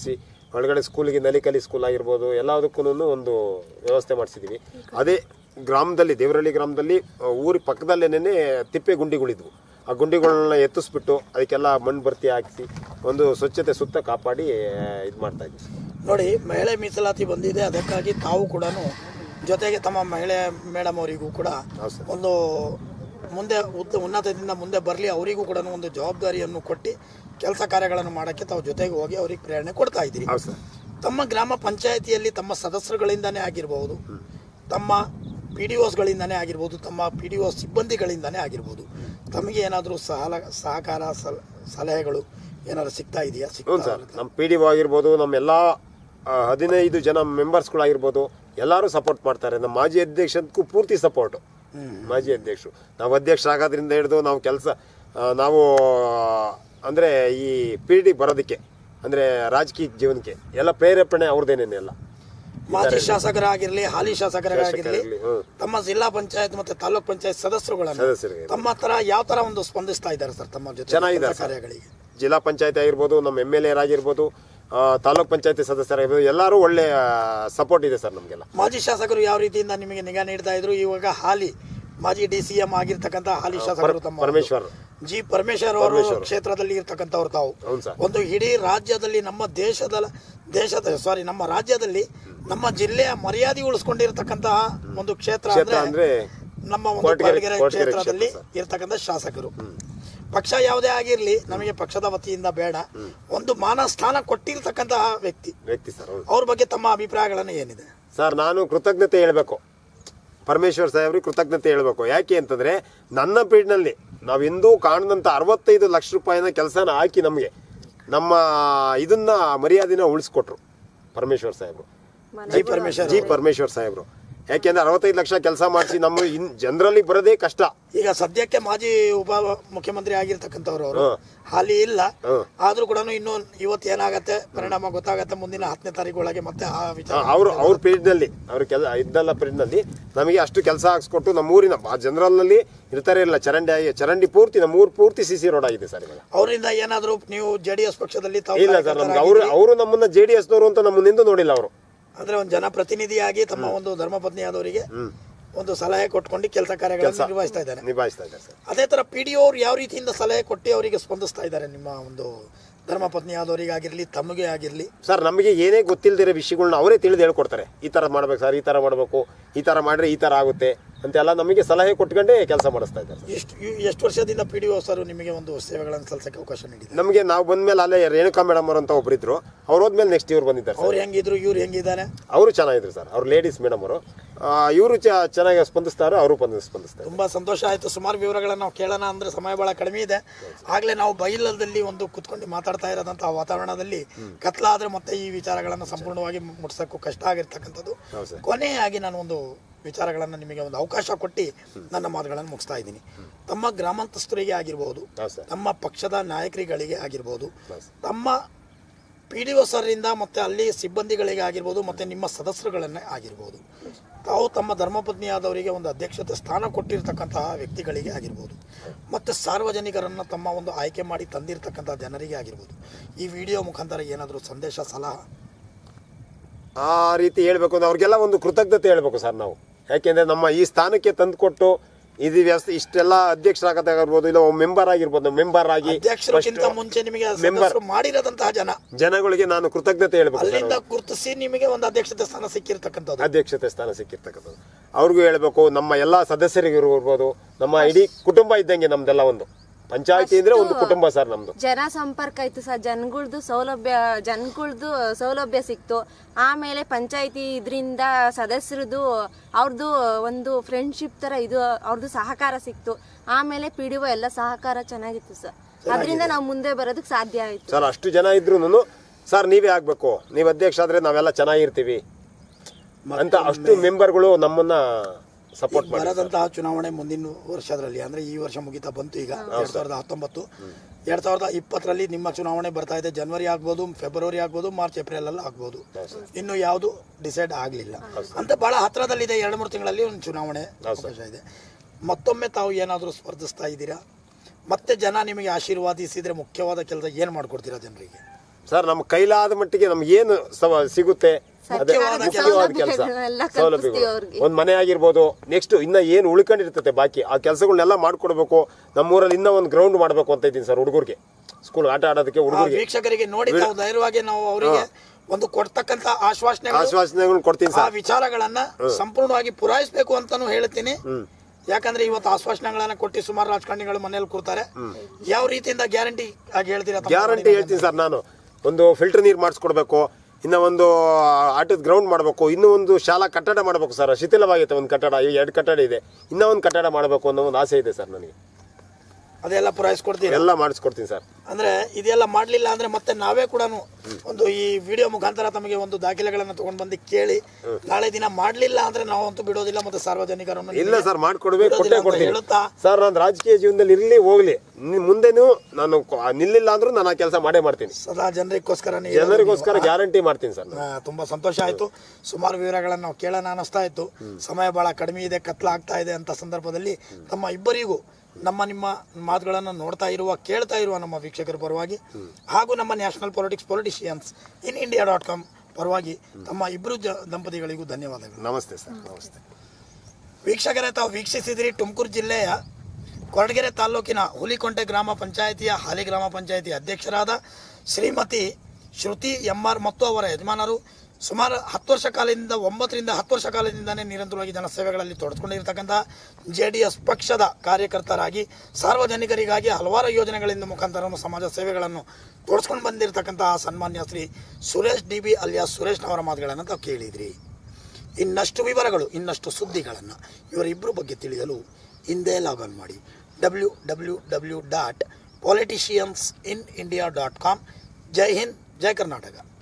ಒಳಗಡೆ ಸ್ಕೂಲಿಗೆ ನಲಿಕಲಿ ಸ್ಕೂಲ್ ಆಗಿರ್ಬೋದು ಎಲ್ಲದಕ್ಕೂ ಒಂದು ವ್ಯವಸ್ಥೆ ಮಾಡಿಸಿದ್ದೀವಿ. ಅದೇ ಗ್ರಾಮದಲ್ಲಿ ದೇವರಹಳ್ಳಿ ಗ್ರಾಮದಲ್ಲಿ ಊರಿ ಪಕ್ಕದಲ್ಲೇನೆ ತಿಪ್ಪೆ ಗುಂಡಿಗಳಿದ್ವು. ಆ ಗುಂಡಿಗಳನ್ನ ಎತ್ತಿಸ್ಬಿಟ್ಟು ಅದಕ್ಕೆಲ್ಲ ಮಣ್ಣು ಭರ್ತಿ ಹಾಕಿಸಿ ಒಂದು ಸ್ವಚ್ಛತೆ ಸುತ್ತ ಕಾಪಾಡಿ ಇದು ಮಾಡ್ತಾ ಇದ್ವಿ. ನೋಡಿ, ಮಹಿಳೆ ಮೀಸಲಾತಿ ಬಂದಿದೆ, ಅದಕ್ಕಾಗಿ ತಾವು ಕೂಡ ಜೊತೆಗೆ ತಮ್ಮ ಮಹಿಳೆ ಮೇಡಮ್ ಅವರಿಗೂ ಕೂಡ ಒಂದು ಮುಂದೆ ಉನ್ನತದಿಂದ ಮುಂದೆ ಬರಲಿ, ಅವರಿಗೂ ಕೂಡ ಒಂದು ಜವಾಬ್ದಾರಿಯನ್ನು ಕೊಟ್ಟು ಕೆಲಸ ಕಾರ್ಯಗಳನ್ನು ಮಾಡೋಕ್ಕೆ ತಾವು ಜೊತೆಗೆ ಹೋಗಿ ಅವ್ರಿಗೆ ಪ್ರೇರಣೆ ಕೊಡ್ತಾ ಇದ್ದೀರಿ. ತಮ್ಮ ಗ್ರಾಮ ಪಂಚಾಯಿತಿಯಲ್ಲಿ ತಮ್ಮ ಸದಸ್ಯರುಗಳಿಂದನೇ ಆಗಿರ್ಬೋದು, ತಮ್ಮ PDOsಗಳಿಂದನೇ ಆಗಿರ್ಬೋದು, ತಮ್ಮ PDO ಸಿಬ್ಬಂದಿಗಳಿಂದನೇ ಆಗಿರ್ಬೋದು, ತಮಗೆ ಏನಾದರೂ ಸಹಕಾರ ಸಲಹೆಗಳು ಏನಾದ್ರು ಸಿಗ್ತಾ ಇದೆಯಾ? ಹ್ಞೂ ಸರ್, ನಮ್ಮ PDO ಆಗಿರ್ಬೋದು, ನಮ್ಮೆಲ್ಲ 15 ಜನ ಮೆಂಬರ್ಸ್ಗಳಾಗಿರ್ಬೋದು ಎಲ್ಲರೂ ಸಪೋರ್ಟ್ ಮಾಡ್ತಾರೆ. ನಮ್ಮ ಮಾಜಿ ಅಧ್ಯಕ್ಷಕ್ಕೂ ಪೂರ್ತಿ ಸಪೋರ್ಟು. ಮಾಜಿ ಅಧ್ಯಕ್ಷರು ನಾವು ಅಧ್ಯಕ್ಷರಾಗೋದ್ರಿಂದ ಹಿಡಿದು ನಾವು ಅಂದರೆ ಈ PD ಬರೋದಕ್ಕೆ ಅಂದರೆ ರಾಜಕೀಯ ಜೀವನಕ್ಕೆ ಎಲ್ಲ ಪ್ರೇರೇಪಣೆ ಅವ್ರದ್ದೇನೇನೆ ಎಲ್ಲ. ಮಾಜಿ ಶಾಸಕರಾಗಿರ್ಲಿ, ಹಾಲಿ ಶಾಸಕರಾಗಿರ್ಲಿ, ತಮ್ಮ ಜಿಲ್ಲಾ ಪಂಚಾಯತ್ ಮತ್ತೆ ತಾಲೂಕ್ ಪಂಚಾಯತ್ ಸದಸ್ಯರುಗಳನ್ನು ತಮ್ಮ ತರ ಯಾವ ತರ ಒಂದು ಸ್ಪಂದಿಸ್ತಾ ಇದ್ದಾರೆ ಸರ್ ತಮ್ಮ ಜೊತೆ ಚೆನ್ನಾಗಿದೆ ಕಾರ್ಯಗಳಿಗೆ? ಜಿಲ್ಲಾ ಪಂಚಾಯತ್ ಆಗಿರ್ಬೋದು, ನಮ್ಮ MLA ಆಗಿರ್ಬೋದು, ತಾಲೂಕ್ ಪಂಚಾಯತಿ ಸದಸ್ಯರಾಗಿರ್ಬೋದು, ಎಲ್ಲರೂ ಒಳ್ಳೆ ಸಪೋರ್ಟ್ ಇದೆ ಸರ್ ನಮಗೆಲ್ಲ. ಮಾಜಿ ಶಾಸಕರು ಯಾವ ರೀತಿಯಿಂದ ನಿಮಗೆ ನಿಗಾ ನೀಡ್ತಾ ಇದ್ರು? ಇವಾಗ ಹಾಲಿ ಮಾಜಿ DCM ಆಗಿರ್ತಕ್ಕಂಥ ಹಾಲಿ ಶಾಸಕರು ತಮ್ಮ ಪರಮೇಶ್ವರ್ ಅವರು ಕ್ಷೇತ್ರದಲ್ಲಿ ಇರ್ತಕ್ಕಂಥವ್ರು ತಾವು ಒಂದು ಇಡೀ ರಾಜ್ಯದಲ್ಲಿ ನಮ್ಮ ರಾಜ್ಯದಲ್ಲಿ ನಮ್ಮ ಜಿಲ್ಲೆಯ ಮರ್ಯಾದೆ ಉಳಿಸ್ಕೊಂಡಿರ್ತಕ್ಕಂತಹ ಒಂದು ಕ್ಷೇತ್ರ ಅಂದ್ರೆ ನಮ್ಮ ಒಂದು ಕೊರಟಗೆರೆ ಕ್ಷೇತ್ರದಲ್ಲಿ ಇರ್ತಕ್ಕಂಥ ಶಾಸಕರು. ಪಕ್ಷ ಯಾವುದೇ ಆಗಿರ್ಲಿ, ನಮಗೆ ಪಕ್ಷದ ವತಿಯಿಂದ ಬೇಡ, ಒಂದು ಮಾನ ಸ್ಥಾನ ಕೊಟ್ಟಿರ್ತಕ್ಕಂತಹ ವ್ಯಕ್ತಿ ಸರ್. ಅವ್ರ ಬಗ್ಗೆ ತಮ್ಮ ಅಭಿಪ್ರಾಯಗಳನ್ನು ಏನಿದೆ ಸರ್? ನಾನು ಕೃತಜ್ಞತೆ ಹೇಳ್ಬೇಕು, ಪರಮೇಶ್ವರ್ ಸಾಹೇಬ್ರಿಗೆ ಕೃತಜ್ಞತೆ ಹೇಳ್ಬೇಕು. ಯಾಕೆ ಅಂತಂದ್ರೆ ನನ್ನ ಪೀಡ್ನಲ್ಲಿ ನಾವೆಂದೂ ಕಾಣದಂತ 65 ಲಕ್ಷ ರೂಪಾಯಿನ ಕೆಲಸನ ಹಾಕಿ ನಮಗೆ ನಮ್ಮ ಇದನ್ನ ಮರ್ಯಾದೆನ ಉಳಿಸ್ಕೊಟ್ರು ಪರಮೇಶ್ವರ್ ಸಾಹೇಬ್ರು, ಜಿ ಪರಮೇಶ್ವರ್ ಸಾಹೇಬ್ರು. ಯಾಕೆಂದ್ರೆ 65 ಲಕ್ಷ ಕೆಲಸ ಮಾಡಿಸಿ ನಮ್ಮ ಜನರಲ್ಲಿ ಬರೋದೇ ಕಷ್ಟ. ಈಗ ಸದ್ಯಕ್ಕೆ ಮಾಜಿ ಉಪ ಮುಖ್ಯಮಂತ್ರಿ ಆಗಿರ್ತಕ್ಕಂಥವ್ರು ಅವರು ಹಾಲಿ ಇಲ್ಲ, ಆದ್ರೂ ಕೂಡ ಇನ್ನು ಇವತ್ತು ಏನಾಗತ್ತೆ ಪರಿಣಾಮ ಗೊತ್ತಾಗತ್ತೆ ಮುಂದಿನ 10ನೇ ತಾರೀಕು ಒಳಗೆ ಮತ್ತೆ ಆ ವಿಚಾರ ಅವ್ರ ಪೀರಿಯಡ್ ನಲ್ಲಿ ಇದ್ದಲ್ಲ ಪೀರಿಯಡ್ ನಲ್ಲಿ ನಮಗೆ ಅಷ್ಟು ಕೆಲಸ ಹಾಕ್ಸ್ಕೊಟ್ಟು ನಮ್ಮ ಊರಿನ ಜನರಲ್ ನಲ್ಲಿ ಇರ್ತಾರೆ ಇಲ್ಲ ಚರಂಡಿ ಪೂರ್ತಿ ನಮ್ಮ ಊರು ಪೂರ್ತಿ CC ರೋಡ್ ಆಗಿದೆ ಸರ್. ಅವರಿಂದ ಏನಾದ್ರು ನೀವು JDS ಪಕ್ಷದಲ್ಲಿ ಇಲ್ಲ ಸರ್, ನಮ್ಗೆ ಅವರು ನಮ್ಮನ್ನ JDS ನವರು ಅಂತ ನಮ್ಮನ್ನಿಂದ ನೋಡಿಲ್ಲ. ಅವರು ಅಂದ್ರೆ ಒಂದು ಜನಪ್ರತಿನಿಧಿಯಾಗಿ ತಮ್ಮ ಒಂದು ಧರ್ಮಪತ್ನಿ ಆದವರಿಗೆ ಒಂದು ಸಲಹೆ ಕೊಟ್ಕೊಂಡು ಕೆಲಸ ಕಾರ್ಯಗಳನ್ನು ನಿಭಾಯಿಸ್ತಾ ಇದ್ದಾರೆ ಸರ್. ಅದೇ ತರ PDO ಅವ್ರು ಯಾವ ರೀತಿಯಿಂದ ಸಲಹೆ ಕೊಟ್ಟು ಅವರಿಗೆ ಸ್ಪಂದಿಸ್ತಾ ಇದ್ದಾರೆ ನಿಮ್ಮ ಒಂದು ಧರ್ಮಪತ್ನಿ ಆದವರಿಗೆ ಆಗಿರ್ಲಿ, ತಮಗೆ ಆಗಿರ್ಲಿ? ಸರ್, ನಮಗೆ ಏನೇ ಗೊತ್ತಿಲ್ಲದಿರೋ ವಿಷಯಗಳನ್ನ ಅವರೇ ತಿಳಿದು ಹೇಳ್ಕೊಡ್ತಾರೆ. ಈ ತರ ಮಾಡ್ಬೇಕು ಸರ್, ಈ ತರ ಮಾಡಬೇಕು, ಈ ತರ ಮಾಡ್ರೆ ಈ ತರ ಆಗುತ್ತೆ ಅಂತೆಲ್ಲ ನಮಗೆ ಸಲಹೆ ಕೊಟ್ಕೊಂಡೇ ಕೆಲಸ ಮಾಡಿಸ್ತಾ ಇದ್ದಾರೆ. ಎಷ್ಟು ವರ್ಷದಿಂದ PDO ಸರ್ ನಿಮಗೆ ಒಂದು ಸೇವೆಗಳನ್ನು ಸಲ್ಲಿಸಕ್ಕೆ ಅವಕಾಶ ನೀಡಿದೆ? ನಮಗೆ ನಾವು ಬಂದ್ಮೇಲೆ ಅಲ್ಲೇ ರೇಣುಕಾ ಮೇಡಮ್ ಅವರು ಅಂತ ಒಬ್ಬರಿದ್ರು, ಅವ್ರು ಹೋದ್ಮೇಲೆ ನೆಕ್ಸ್ಟ್ ಇವ್ರು ಬಂದಿದ್ದಾರೆ. ಅವ್ರು ಹೆಂಗಿದ್ರು, ಇವ್ರು ಹೆಂಗಿದ್ದಾರೆ? ಅವರು ಚೆನ್ನಾಗಿದ್ರು ಸರ್, ಅವ್ರು ಲೇಡೀಸ್ ಮೇಡಮ್ ಅವರು. ಇವರು ಚೆನ್ನಾಗಿ ಸ್ಪಂದಿಸ್ತಾರೆ, ಅವರು ಸ್ಪಂದಿಸ್ತಾರೆ. ತುಂಬಾ ಸಂತೋಷ ಆಯ್ತು. ಸುಮಾರು ವಿವರಗಳನ್ನು ನಾವು ಕೇಳೋಣ ಅಂದ್ರೆ ಸಮಯ ಬಹಳ ಕಡಿಮೆ ಇದೆ. ಆಗ್ಲೇ ನಾವು ಬೈಲದಲ್ಲಿ ಒಂದು ಕುತ್ಕೊಂಡು ಮಾತಾಡ್ತಾ ಇರೋದಂತಹ ವಾತಾವರಣದಲ್ಲಿ ಕತ್ಲಾದ್ರೆ ಮತ್ತೆ ಈ ವಿಚಾರಗಳನ್ನು ಸಂಪೂರ್ಣವಾಗಿ ಮುಟ್ಸಕ್ಕೂ ಕಷ್ಟ ಆಗಿರ್ತಕ್ಕಂಥದ್ದು. ಕೊನೆಯಾಗಿ ನಾನು ಒಂದು ವಿಚಾರಗಳನ್ನು ನಿಮಗೆ ಒಂದು ಅವಕಾಶ ಕೊಟ್ಟು ನನ್ನ ಮಾತುಗಳನ್ನು ಮುಗಿಸ್ತಾ ಇದ್ದೀನಿ. ತಮ್ಮ ಗ್ರಾಮಾಂತಸ್ಥರಿಗೆ ಆಗಿರ್ಬೋದು, ತಮ್ಮ ಪಕ್ಷದ ನಾಯಕರುಗಳಿಗೆ ಆಗಿರ್ಬೋದು, ತಮ್ಮ PDO ಸರಿಂದ ಮತ್ತೆ ಅಲ್ಲಿ ಸಿಬ್ಬಂದಿಗಳಿಗೆ ಆಗಿರ್ಬೋದು, ಮತ್ತೆ ನಿಮ್ಮ ಸದಸ್ಯರುಗಳನ್ನೇ ಆಗಿರ್ಬೋದು, ತಾವು ತಮ್ಮ ಧರ್ಮಪತ್ನಿಯಾದವರಿಗೆ ಒಂದು ಅಧ್ಯಕ್ಷತೆ ಸ್ಥಾನ ಕೊಟ್ಟಿರ್ತಕ್ಕಂತಹ ವ್ಯಕ್ತಿಗಳಿಗೆ ಆಗಿರ್ಬೋದು, ಮತ್ತು ಸಾರ್ವಜನಿಕರನ್ನು ತಮ್ಮ ಒಂದು ಆಯ್ಕೆ ಮಾಡಿ ತಂದಿರತಕ್ಕಂಥ ಜನರಿಗೆ ಆಗಿರ್ಬೋದು, ಈ ವಿಡಿಯೋ ಮುಖಾಂತರ ಏನಾದರೂ ಸಂದೇಶ ಸಲಹೆ ಆ ರೀತಿ ಹೇಳ್ಬೇಕು ಅಂದ್ರೆ ಅವ್ರಿಗೆಲ್ಲ ಒಂದು ಕೃತಜ್ಞತೆ ಹೇಳ್ಬೇಕು ಸರ್ ನಾವು. ಯಾಕೆಂದ್ರೆ ನಮ್ಮ ಈ ಸ್ಥಾನಕ್ಕೆ ತಂದುಕೊಟ್ಟು ಇದು ವ್ಯವಸ್ಥೆ ಇಷ್ಟೆಲ್ಲ ಅಧ್ಯಕ್ಷರಾಗತ್ತಾಗಿರ್ಬೋದು, ಇಲ್ಲ ಮೆಂಬರ್ ಆಗಿರ್ಬೋದು, ಮೆಂಬರ್ ಆಗಿ ಅಧ್ಯಕ್ಷರಿಗಿಂತ ಮುಂಚೆ ನಿಮಗೆ ಮೆಂಬರ್ ಮಾಡಿರದಂತಹ ಜನಗಳಿಗೆ ನಾನು ಕೃತಜ್ಞತೆ ಹೇಳ್ಬೇಕು. ಅಲ್ಲಿಂದ ಗುರುತಿಸಿ ನಿಮಗೆ ಒಂದು ಅಧ್ಯಕ್ಷತೆ ಸ್ಥಾನ ಸಿಕ್ಕಿರ್ತಕ್ಕಂಥದ್ದು ಅವ್ರಿಗೂ ಹೇಳ್ಬೇಕು. ನಮ್ಮ ಎಲ್ಲಾ ಸದಸ್ಯರಿಗಿರ್ಬೋದು, ನಮ್ಮ ಇಡೀ ಕುಟುಂಬ ಇದ್ದಂಗೆ ನಮ್ದೆಲ್ಲ ಒಂದು ಪಂಚಾಯತಿ ಅಂದ್ರೆ ಒಂದು ಕುಟುಂಬ ಸರ್ ನಮ್ದು. ಜನ ಸಂಪರ್ಕ ಇತ್ತು ಸರ್, ಜನಗಳ್ದು ಸೌಲಭ್ಯ ಸಿಕ್ತು. ಆಮೇಲೆ ಪಂಚಾಯತಿ ಇದರಿಂದ ಸದಸ್ಯರದು ಅವ್ರದ್ದು ಒಂದು ಫ್ರೆಂಡ್ಶಿಪ್ ತರ ಇದು ಅವ್ರದ್ದು ಸಹಕಾರ ಸಿಕ್ತು. ಆಮೇಲೆ PDO ಎಲ್ಲ ಸಹಕಾರ ಚೆನ್ನಾಗಿತ್ತು ಸರ್, ಅದರಿಂದ ನಾವು ಮುಂದೆ ಬರೋದಕ್ಕೆ ಸಾಧ್ಯ ಆಯ್ತು ಸರ್. ಅಷ್ಟು ಜನ ಇದ್ರು ಸರ್ ನೀವೇ ಆಗ್ಬೇಕು, ನೀವ್ ಅಧ್ಯಕ್ಷ ಆದ್ರೆ ನಾವೆಲ್ಲ ಚೆನ್ನಾಗಿರ್ತೀವಿ ಅಂತ ಅಷ್ಟು ಮೆಂಬರ್ಗಳು ನಮ್ಮನ್ನ ಸಪೋರ್ಟ್ ಬರದಂತಹ ಚುನಾವಣೆ ಮುಂದಿನ ವರ್ಷದಲ್ಲಿ ಅಂದ್ರೆ ಈ ವರ್ಷ ಮುಗಿತಾ ಬಂತು. ಈಗ 2019, 2020ರಲ್ಲಿ ನಿಮ್ಮ ಚುನಾವಣೆ ಬರ್ತಾ ಇದೆ. ಜನವರಿ ಆಗ್ಬೋದು, ಫೆಬ್ರವರಿ ಆಗ್ಬೋದು, ಮಾರ್ಚ್ ಏಪ್ರಿಲ್ ಅಲ್ಲಿ ಆಗ್ಬೋದು. ಇನ್ನು ಯಾವುದು ಡಿಸೈಡ್ ಆಗ್ಲಿಲ್ಲ ಅಂತ ಬಹಳ ಹತ್ರದಲ್ಲಿದೆ. 2-3 ತಿಂಗಳಲ್ಲಿ ಒಂದು ಚುನಾವಣೆ ಅವಕಾಶ ಇದೆ. ಮತ್ತೊಮ್ಮೆ ತಾವು ಏನಾದರೂ ಸ್ಪರ್ಧಿಸ್ತಾ ಇದ್ದೀರಾ? ಮತ್ತೆ ಜನ ನಿಮಗೆ ಆಶೀರ್ವಾದಿಸಿದ್ರೆ ಮುಖ್ಯವಾದ ಕೆಲಸ ಏನ್ ಮಾಡ್ಕೊಡ್ತೀರಾ ಜನರಿಗೆ? ಸರ್ ನಮ್ಮ ಕೈಲಾದ ಮಟ್ಟಿಗೆ ನಮ್ಗೆ ಏನು ಸಿಗುತ್ತೆ ಅದೇ ಮುಖ್ಯವಾದ ಕೆಲಸ, ಸೌಲಭ್ಯಗಳು. ಒಂದ್ ಮನೆ ಆಗಿರ್ಬೋದು, ನೆಕ್ಸ್ಟ್ ಇನ್ನ ಏನು ಉಳ್ಕೊಂಡಿರ್ತದೆ ಬಾಕಿ ಆ ಕೆಲಸಗಳನ್ನೆಲ್ಲ ಮಾಡ್ಕೊಡ್ಬೇಕು. ನಮ್ಮೂರಲ್ಲಿ ಇನ್ನ ಒಂದು ಗ್ರೌಂಡ್ ಮಾಡ್ಬೇಕು ಅಂತ ಇದ್ದೀನಿ ಸರ್, ಹುಡುಗರಿಗೆ ಸ್ಕೂಲ್ ಆಟ ಆಡೋದಕ್ಕೆ. ಹುಡುಗರಿಗೆ ವೀಕ್ಷಕರಿಗೆ ನೋಡಿ ನಾವು ಧೈರ್ಯವಾಗಿ ನಾವು ಅವರಿಗೆ ಒಂದು ಕೊಡ್ತಕ್ಕಂತ ಆಶ್ವಾಸನೆಗಳು ಕೊಡ್ತೀನಿ ಆ ವಿಚಾರಗಳನ್ನ ಸಂಪೂರ್ಣವಾಗಿ ಪೂರೈಸಬೇಕು ಅಂತಾನು ಹೇಳ್ತೀನಿ. ಯಾಕಂದ್ರೆ ಇವತ್ತು ಆಶ್ವಾಸನೆಗಳನ್ನ ಕೊಟ್ಟು ಸುಮಾರು ರಾಜಕಾರಣಿಗಳು ಮನೇಲಿ ಕೂರ್ತಾರೆ. ಯಾವ ರೀತಿಯಿಂದ ಗ್ಯಾರಂಟಿ ಆಗಿ ಹೇಳ್ತೀರಾ? ಗ್ಯಾರಂಟಿ ಹೇಳ್ತೀನಿ ಸರ್. ನಾನು ಒಂದು ಫಿಲ್ಟರ್ ನೀರು ಮಾಡಿಸ್ಕೊಡ್ಬೇಕು, ಇನ್ನ ಒಂದು ಆಟದ ಗ್ರೌಂಡ್ ಮಾಡಬೇಕು, ಇನ್ನೂ ಒಂದು ಶಾಲಾ ಕಟ್ಟಡ ಮಾಡಬೇಕು ಸರ್. ಶಿಥಿಲವಾಗೈತೆ ಒಂದು ಕಟ್ಟಡ, 2 ಕಟ್ಟಡ ಇದೆ, ಇನ್ನೂ ಒಂದು ಕಟ್ಟಡ ಮಾಡಬೇಕು ಅನ್ನೋ ಒಂದು ಆಸೆ ಇದೆ ಸರ್ ನನಗೆ. ಅದೆಲ್ಲ ಪೂರೈಸ್ಕೊಡ್ತೀನಿ, ಎಲ್ಲ ಮಾಡಿಸ್ಕೊಡ್ತೀನಿ ಸರ್. ಅಂದ್ರೆ ಇದೆಲ್ಲ ಮಾಡ್ಲಿಲ್ಲ ಅಂದ್ರೆ ಮತ್ತೆ ನಾವೇ ಕೂಡ ಒಂದು ಈ ವಿಡಿಯೋ ಮುಖಾಂತರ ತಮಗೆ ಒಂದು ದಾಖಲೆಗಳನ್ನ ತಗೊಂಡ್ ಬಂದು ಕೇಳಿ, ನಾಳೆ ದಿನ ಮಾಡ್ಲಿಲ್ಲ ಅಂದ್ರೆ ನಾವಂತೂ ಬಿಡೋದಿಲ್ಲ, ಮತ್ತೆ ಸಾರ್ವಜನಿಕರನ್ನು ಇಲ್ಲ ಸರ್ ಮಾಡ್ಕೊಡ್ಬೇಕು, ಕೊಟ್ಟೆ ಕೊಡ್ತೀನಿ ಸರ್. ನಾನು ರಾಜಕೀಯ ಜೀವನದಲ್ಲಿ ಇರ್ಲಿ ಹೋಗ್ಲಿ, ಮುಂದೆನೂ ನಾನು ನಿಲ್ಲಿಲ್ಲ ಅಂದ್ರೂ ನಾನು ಆ ಕೆಲಸ ಮಾಡೇ ಮಾಡ್ತೀನಿ. ಸದಾ ಜನರಿಗೋಸ್ಕರ ಗ್ಯಾರಂಟಿ ಮಾಡ್ತೀನಿ ಸರ್. ತುಂಬಾ ಸಂತೋಷ ಆಯ್ತು. ಸುಮಾರು ವಿವರಗಳನ್ನು ನಾವು ಕೇಳೋಣ ಅನಿಸ್ತಾ ಇತ್ತು. ಸಮಯ ಬಹಳ ಕಡಿಮೆ ಇದೆ, ಕತ್ಲಾಗ್ತಾ ಇದೆ ಅಂತ ಸಂದರ್ಭದಲ್ಲಿ ತಮ್ಮ ಇಬ್ಬರಿಗೂ ನಿಮ್ಮ ಮಾತುಗಳನ್ನು ಕೇಳ್ತಾ ಇರುವ ನಮ್ಮ ವೀಕ್ಷಕರ ಪರವಾಗಿ ಹಾಗೂ ನಮ್ಮ ನ್ಯಾಷನಲ್ ಪೊಲಿಟಿಷಿಯನ್ಸ್ ಇನ್ India.com ಪರವಾಗಿ ತಮ್ಮ ಇಬ್ಬರು ದಂಪತಿಗಳಿಗೂ ಧನ್ಯವಾದಗಳು. ನಮಸ್ತೆ ಸರ್. ನಮಸ್ತೆ ವೀಕ್ಷಕರೇ, ತಾವು ವೀಕ್ಷಿಸಿದಿರಿ ತುಮಕೂರು ಜಿಲ್ಲೆಯ ಕೊರಟಗೆರೆ ತಾಲೂಕಿನ ಹುಲಿಕೊಂಟೆ ಗ್ರಾಮ ಪಂಚಾಯಿತಿಯ ಹಾಲಿ ಗ್ರಾಮ ಪಂಚಾಯಿತಿ ಅಧ್ಯಕ್ಷರಾದ ಶ್ರೀಮತಿ ಶ್ರುತಿ MR ಮತ್ತು ಅವರ ಯಜಮಾನರು ಸುಮಾರು 10 ವರ್ಷ ಕಾಲದಿಂದ 9 ರಿಂದ 10 ವರ್ಷ ಕಾಲದಿಂದನೇ ನಿರಂತರವಾಗಿ ಜನಸೇವೆಗಳಲ್ಲಿ ತೊಡಗಿಕೊಂಡಿರ್ತಕ್ಕಂಥ JDS ಪಕ್ಷದ ಕಾರ್ಯಕರ್ತರಾಗಿ ಸಾರ್ವಜನಿಕರಿಗಾಗಿ ಹಲವಾರು ಯೋಜನೆಗಳಿಂದ ಮುಖಾಂತರ ಸಮಾಜ ಸೇವೆಗಳನ್ನು ತೊಡಸ್ಕೊಂಡು ಬಂದಿರತಕ್ಕಂತಹ ಸನ್ಮಾನ್ಯ ಶ್ರೀ ಸುರೇಶ್ DB ಅಲಿಯಾಸ್ ಸುರೇಶ್ನವರ ಮಾತುಗಳನ್ನು ತಾವು ಕೇಳಿದ್ರಿ. ಇನ್ನಷ್ಟು ವಿವರಗಳು, ಇನ್ನಷ್ಟು ಸುದ್ದಿಗಳನ್ನು ಇವರಿಬ್ಬರ ಬಗ್ಗೆ ತಿಳಿಯಲು ಹಿಂದೆ ಲಾಗ್ ಆನ್ ಮಾಡಿ www.politiciansinIndia.com. ಜೈ ಹಿಂದ್, ಜೈ ಕರ್ನಾಟಕ.